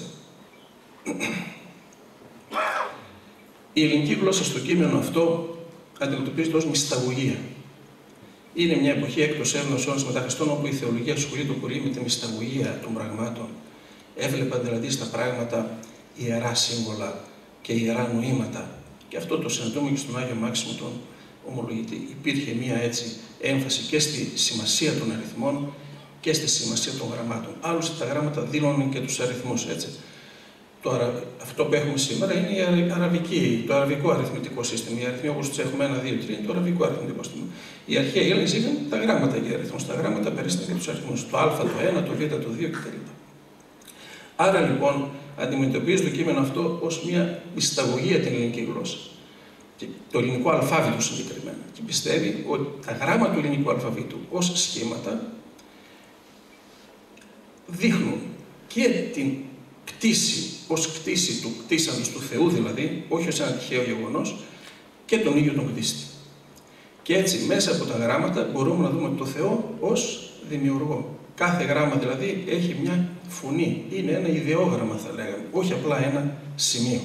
Η ελληνική γλώσσα στο κείμενο αυτό αντιμετωπίζεται ως μυσταγωγία. Είναι μια εποχή έκτος έβδομος αιώνας μετά Χριστόν, όπου η θεολογία ασχολείται πολύ με τη μυσταγωγία των πραγμάτων. Έβλεπαν δηλαδή στα πράγματα ιερά σύμβολα και ιερά νοήματα. Και αυτό το συναντούμε και στον Άγιο Μάξιμο τον ομολογητή. Υπήρχε μία έτσι έμφαση και στη σημασία των αριθμών και στη σημασία των γραμμάτων. Άλλωστε τα γράμματα δήλωναν και τους αριθμούς, έτσι. το αρα... αυτό που έχουμε σήμερα είναι η αραβική, το αραβικό αριθμητικό σύστημα. Οι αριθμοί όπως τους έχουμε ένα, δύο, τρία είναι το αραβικό αριθμητικό σύστημα. Οι αρχαίοι Έλληνες είχαν τα γράμματα για αριθμούς. Τα γράμματα περίστηκαν και τους αριθμούς. Το α, το ένα, το β, το δύο κτλ. Άρα λοιπόν αντιμετωπίζει το κείμενο αυτό ως μια μυσταγωγή για την ελληνική γλώσσα. Και το ελληνικό αλφάβητο συγκεκριμένα. Και πιστεύει ότι τα γράμματα του ελληνικού αλφαβήτου ως σχήματα δείχνουν και την κτήση, ως κτήση του κτήσαντος του Θεού δηλαδή, όχι ως ένα τυχαίο γεγονός, και τον ίδιο τον κτίστη. Και έτσι μέσα από τα γράμματα μπορούμε να δούμε το Θεό ως δημιουργό. Κάθε γράμμα δηλαδή έχει μια φωνή, είναι ένα ιδεόγραμμα θα λέγαμε, όχι απλά ένα σημείο.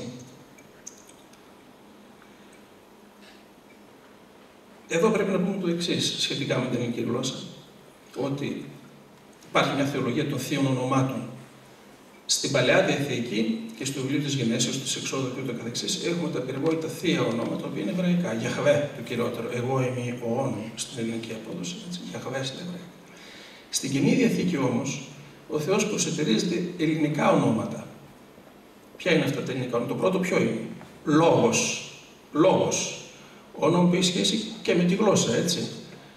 Εδώ πρέπει να πούμε το εξής σχετικά με την ελληνική γλώσσα, ότι υπάρχει μια θεολογία των θείων ονομάτων. Στην Παλαιά Διαθήκη και στο βιβλίο της Γενέσεως, της Εξόδου και ούτω καθεξής, έχουμε τα περιβόητα θεία ονόματα, που είναι εβραϊκά. Γιαχβέ, το κυριότερο. Εγώ είμαι ο όν στην ελληνική απόδοση. Γιαχβέ στην εβραϊκά. Στην Καινή Διαθήκη όμως, ο Θεός προσετερίζεται ελληνικά ονόματα. Ποια είναι αυτά τα ελληνικά ονόματα? Το πρώτο ποιο είναι? Λόγος. Λόγος. Όνομα που έχει σχέση και με τη γλώσσα, έτσι.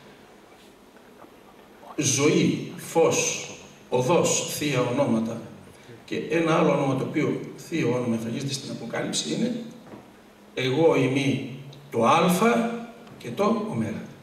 Ζωή, φως, οδός, θεία ονόματα. Και ένα άλλο όνομα το οποίο θείο όνομα εμφανίζεται στην Αποκάλυψη είναι εγώ είμαι το α και το ω.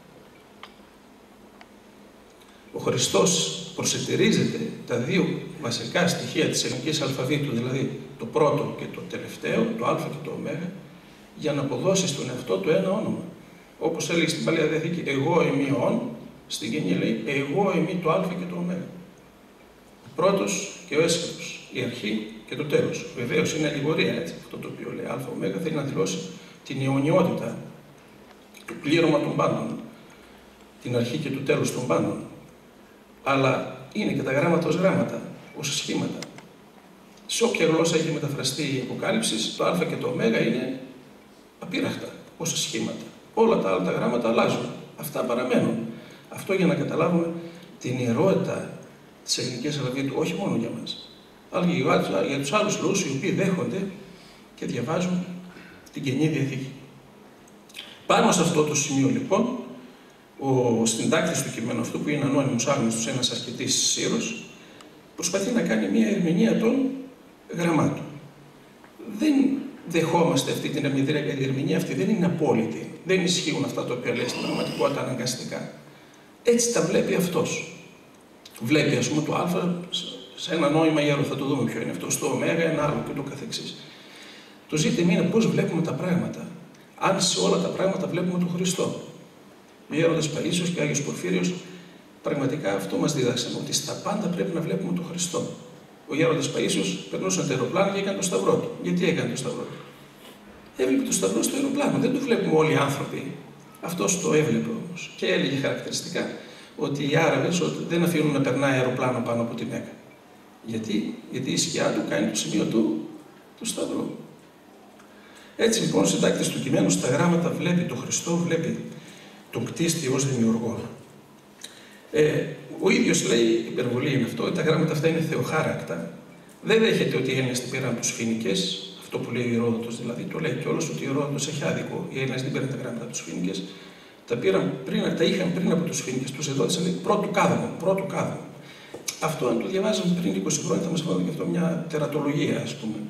Ο Χριστός προσετερίζεται τα δύο βασικά στοιχεία της ελληνικής αλφαβήτου, δηλαδή το πρώτο και το τελευταίο, το α και το ω, για να αποδώσει στον εαυτό του ένα όνομα. Όπως έλεγε στην Παλαιά Διαθήκη, εγώ είμαι ο όν, στην Καινή λέει, εγώ είμαι το α και το ω. Ο πρώτος και ο έσχατος, η αρχή και το τέλος. Βεβαίως είναι αλληγορία, έτσι, αυτό το οποίο λέει α, ω, θέλει να δηλώσει την αιωνιότητα, το πλήρωμα των πάντων, την αρχή και το τέλος των πάντων. Αλλά είναι και τα γράμματα ως γράμματα, ως σχήματα. Σε όποια γλώσσα έχει μεταφραστεί η Αποκάλυψη, το α και το ω είναι απείραχτα ως σχήματα. Όλα τα άλλα τα γράμματα αλλάζουν. Αυτά παραμένουν. Αυτό για να καταλάβουμε την ιερότητα της ελληνικής αλφαβήτου, όχι μόνο για μας, αλλά και για τους άλλους λαούς οι οποίοι δέχονται και διαβάζουν την Καινή Διαθήκη. Πάνω σε αυτό το σημείο λοιπόν, ο συντάκτης του κειμένου αυτού, που είναι ανώνυμος άγνωστος, ένας ασκητής Σύρος, προσπαθεί να κάνει μια ερμηνεία των γραμμάτων. Δεν δεχόμαστε αυτή την ερμηνεία, γιατί η ερμηνεία αυτή δεν είναι απόλυτη. Δεν ισχύουν αυτά τα οποία λέει στην πραγματικότητα αναγκαστικά. Έτσι τα βλέπει αυτός. Βλέπει, ας πούμε, το α σε ένα νόημα ιερό, θα το δούμε ποιο είναι αυτό, στο ω ένα άλλο και το καθεξής. Το ζήτημα είναι πώς βλέπουμε τα πράγματα. Αν σε όλα τα πράγματα βλέπουμε τον Χριστό. Ο Γέροντας Παΐσιος και ο Άγιος Πορφύριος πραγματικά αυτό μας δίδαξαν, ότι στα πάντα πρέπει να βλέπουμε τον Χριστό. Ο Γέροντας Παΐσιος περνούσε το αεροπλάνο και έκανε το σταυρό του. Γιατί έκανε το σταυρό του? Έβλεπε το σταυρό στο αεροπλάνο. Δεν το βλέπουμε όλοι οι άνθρωποι. Αυτός το έβλεπε όμως. Και έλεγε χαρακτηριστικά ότι οι Άραβες δεν αφήνουν να περνάει αεροπλάνο πάνω από τη Μέκκα. Γιατί? Γιατί η σκιά του κάνει το σημείο του του σταυρού. Έτσι λοιπόν ο συντάκτης του κειμένου στα γράμματα βλέπει τον Χριστό, βλέπει τον κτίστη ως δημιουργό. Ε, ο ίδιος λέει, υπερβολή είναι αυτό, ότι τα γράμματα αυτά είναι θεοχάρακτα. Δεν δέχεται ότι οι Έλληνες την πήραν από τους Φοινικές, αυτό που λέει ο Ηρόδοτος δηλαδή, το λέει κιόλας ότι ο Ηρόδοτος έχει άδικο. Οι Έλληνες δεν πήραν τα γράμματα από τους Φοινικές, τα, πήραν πριν, τα είχαν πριν από τους Φοινικές, τους εδότησαν πρώτου κάδμου, πρώτου κάδμου. Αυτό αν το διαβάζαμε πριν είκοσι χρόνια θα μας φαίνεται και αυτό μια τερατολογία, ας πούμε.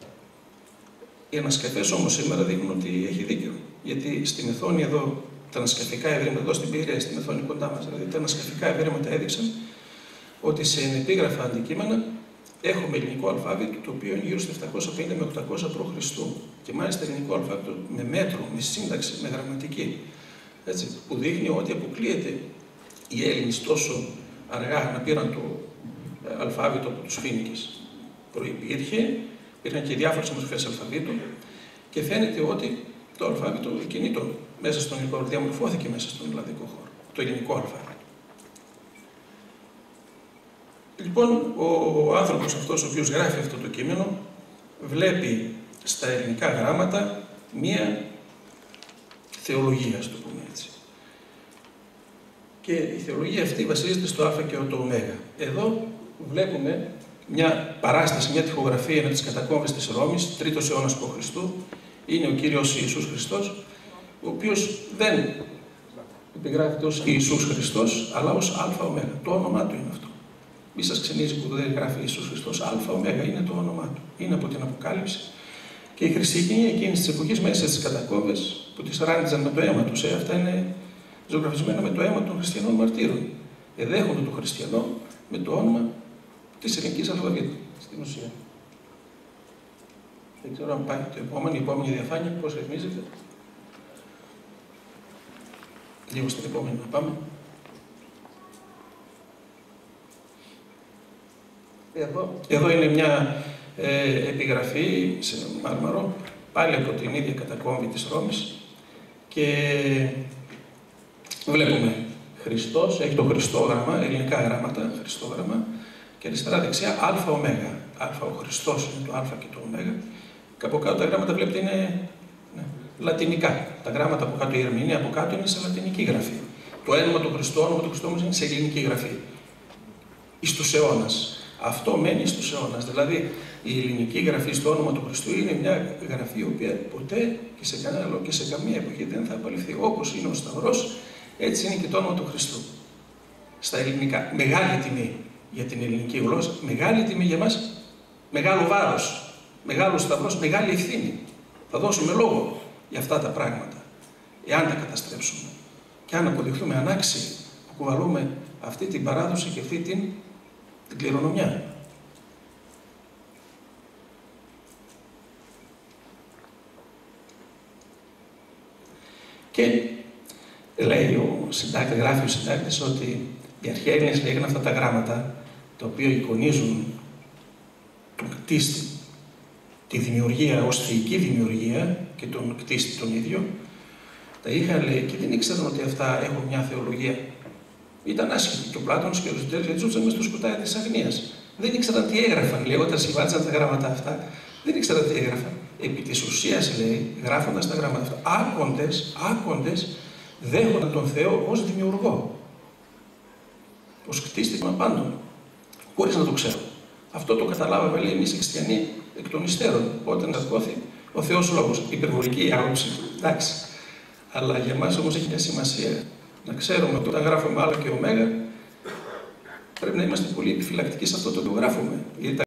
Οι ανασκαφές όμως σήμερα δείχνουν ότι έχει δίκιο. Γιατί στην Μεθόνη εδώ, τα ανασκαφικά ευρήματα, εδώ στην Πειραιά, στη Μεθόνη κοντά μας, δηλαδή τα ανασκαφικά ευρήματα έδειξαν ότι σε ενεπίγραφα αντικείμενα έχουμε ελληνικό αλφάβητο το οποίο είναι γύρω στα επτακόσια πενήντα με οκτακόσια π.Χ. Και μάλιστα ελληνικό αλφάβητο με μέτρο, με σύνταξη, με γραμματική. Έτσι, που δείχνει ότι αποκλείεται οι Έλληνες τόσο αργά να πήραν το αλφάβητο από τους Φοίνικες. Προϋπήρχε, υπήρχαν και διάφορες μορφές αλφαβήτου και φαίνεται ότι το αλφάβητο κινητό μέσα στον ελληνικό χώρο διαμορφώθηκε μέσα στον ελλαδικό χώρο, το ελληνικό αλφάβητο. Λοιπόν, ο άνθρωπος αυτός ο οποίος γράφει αυτό το κείμενο βλέπει στα ελληνικά γράμματα μία θεολογία, ας το πούμε έτσι. Και η θεολογία αυτή βασίζεται στο α και το ω. Εδώ βλέπουμε μια παράσταση, μια τοιχογραφία από τις κατακόμβες της Ρώμης, τρίτος αιώνας π.Χ. Είναι ο Κύριος Ιησούς Χριστός, ο οποίος δεν επιγράφεται ως Ιησούς Χριστός, αλλά ως ΑΟ. Το όνομά του είναι αυτό. Μη σας ξενίζει που δεν γράφει Ιησούς Χριστός, ΑΟ, είναι το όνομά του. Είναι από την Αποκάλυψη. Και οι χριστιανοί εκείνης της εποχής μέσα στις κατακόμβες που τις ράνιζαν με το αίμα τους, ε, αυτά είναι ζωγραφισμένα με το αίμα των χριστιανών μαρτύρων. Εδέχονται το χριστιανό με το όνομα της ελληνικής αλφαβήτου, στην ουσία. Δεν ξέρω αν πάει το επόμενο, η επόμενη διαφάνεια, πώς ρυθμίζεται. Λίγο στην επόμενη να πάμε. Εδώ, εδώ είναι μια ε, επιγραφή σε μάρμαρο, πάλι από την ίδια κατακόμβη της Ρώμης και βλέπουμε Χριστός, έχει το Χριστόγραμμα, ελληνικά γράμματα, Χριστόγραμμα και αριστερά δεξιά ΑΟ. Α, ο Χριστός είναι το Α και το Ω. Και από κάτω τα γράμματα βλέπετε είναι ναι, λατινικά. Τα γράμματα από κάτω, η ερμηνεία από κάτω είναι σε λατινική γραφή. Το όνομα του Χριστού, όνομα του Χριστού όμως είναι σε ελληνική γραφή. Εις τους αιώνας. Αυτό μένει στους αιώνας. Δηλαδή η ελληνική γραφή στο όνομα του Χριστού είναι μια γραφή η οποία ποτέ και σε κανένα άλλο και σε καμία εποχή δεν θα απαλληφθεί. Όπως είναι ο Σταυρός, έτσι είναι και το όνομα του Χριστού. Στα ελληνικά. Μεγάλη τιμή για την ελληνική γλώσσα, μεγάλη τιμή για μας, μεγάλο βάρος, μεγάλο Σταυρός, μεγάλη ευθύνη. Θα δώσουμε λόγο για αυτά τα πράγματα, εάν τα καταστρέψουμε και αν αποδειχθούμε ανάξιοι που κουβαλούμε αυτή την παράδοση και αυτή την, την κληρονομιά. Και λέει ο συντάκτης, γράφει ο συντάκτης ότι οι αρχαίοι Έλληνες λέγανε αυτά τα γράμματα, τα οποία εικονίζουν τον κτίστη, τη δημιουργία ως θεϊκή δημιουργία και τον κτίστη τον ίδιο, τα είχαν λέει και δεν ήξεραν ότι αυτά έχουν μια θεολογία. Ήταν άσχημοι και ο Πλάτωνος και ο Αριστοτέλης ζούσαν μες στο σκοτάδι της αγνίας. Δεν ήξεραν τι έγραφαν, λέει, όταν συμβάζαν τα γράμματα αυτά. Δεν ήξεραν τι έγραφαν. Επί της ουσίας, λέει, γράφοντας τα γράμματα αυτά, άκοντες, άκοντες δέχονταν τον Θεό ως δημιουργό. Ως κτίστη των απάντων. Χωρίς να το ξέρουν. Αυτό το καταλάβαμε, λέει, εμείς οι χριστιανοί εκ των υστέρων, όταν σαρκώθη ο Θεός Λόγος. Υπερβολική άποψη του, εντάξει. Αλλά για μας όμως έχει μια σημασία να ξέρουμε ότι όταν γράφουμε Α και Ω, πρέπει να είμαστε πολύ επιφυλακτικοί σε αυτό το οποίο γράφουμε.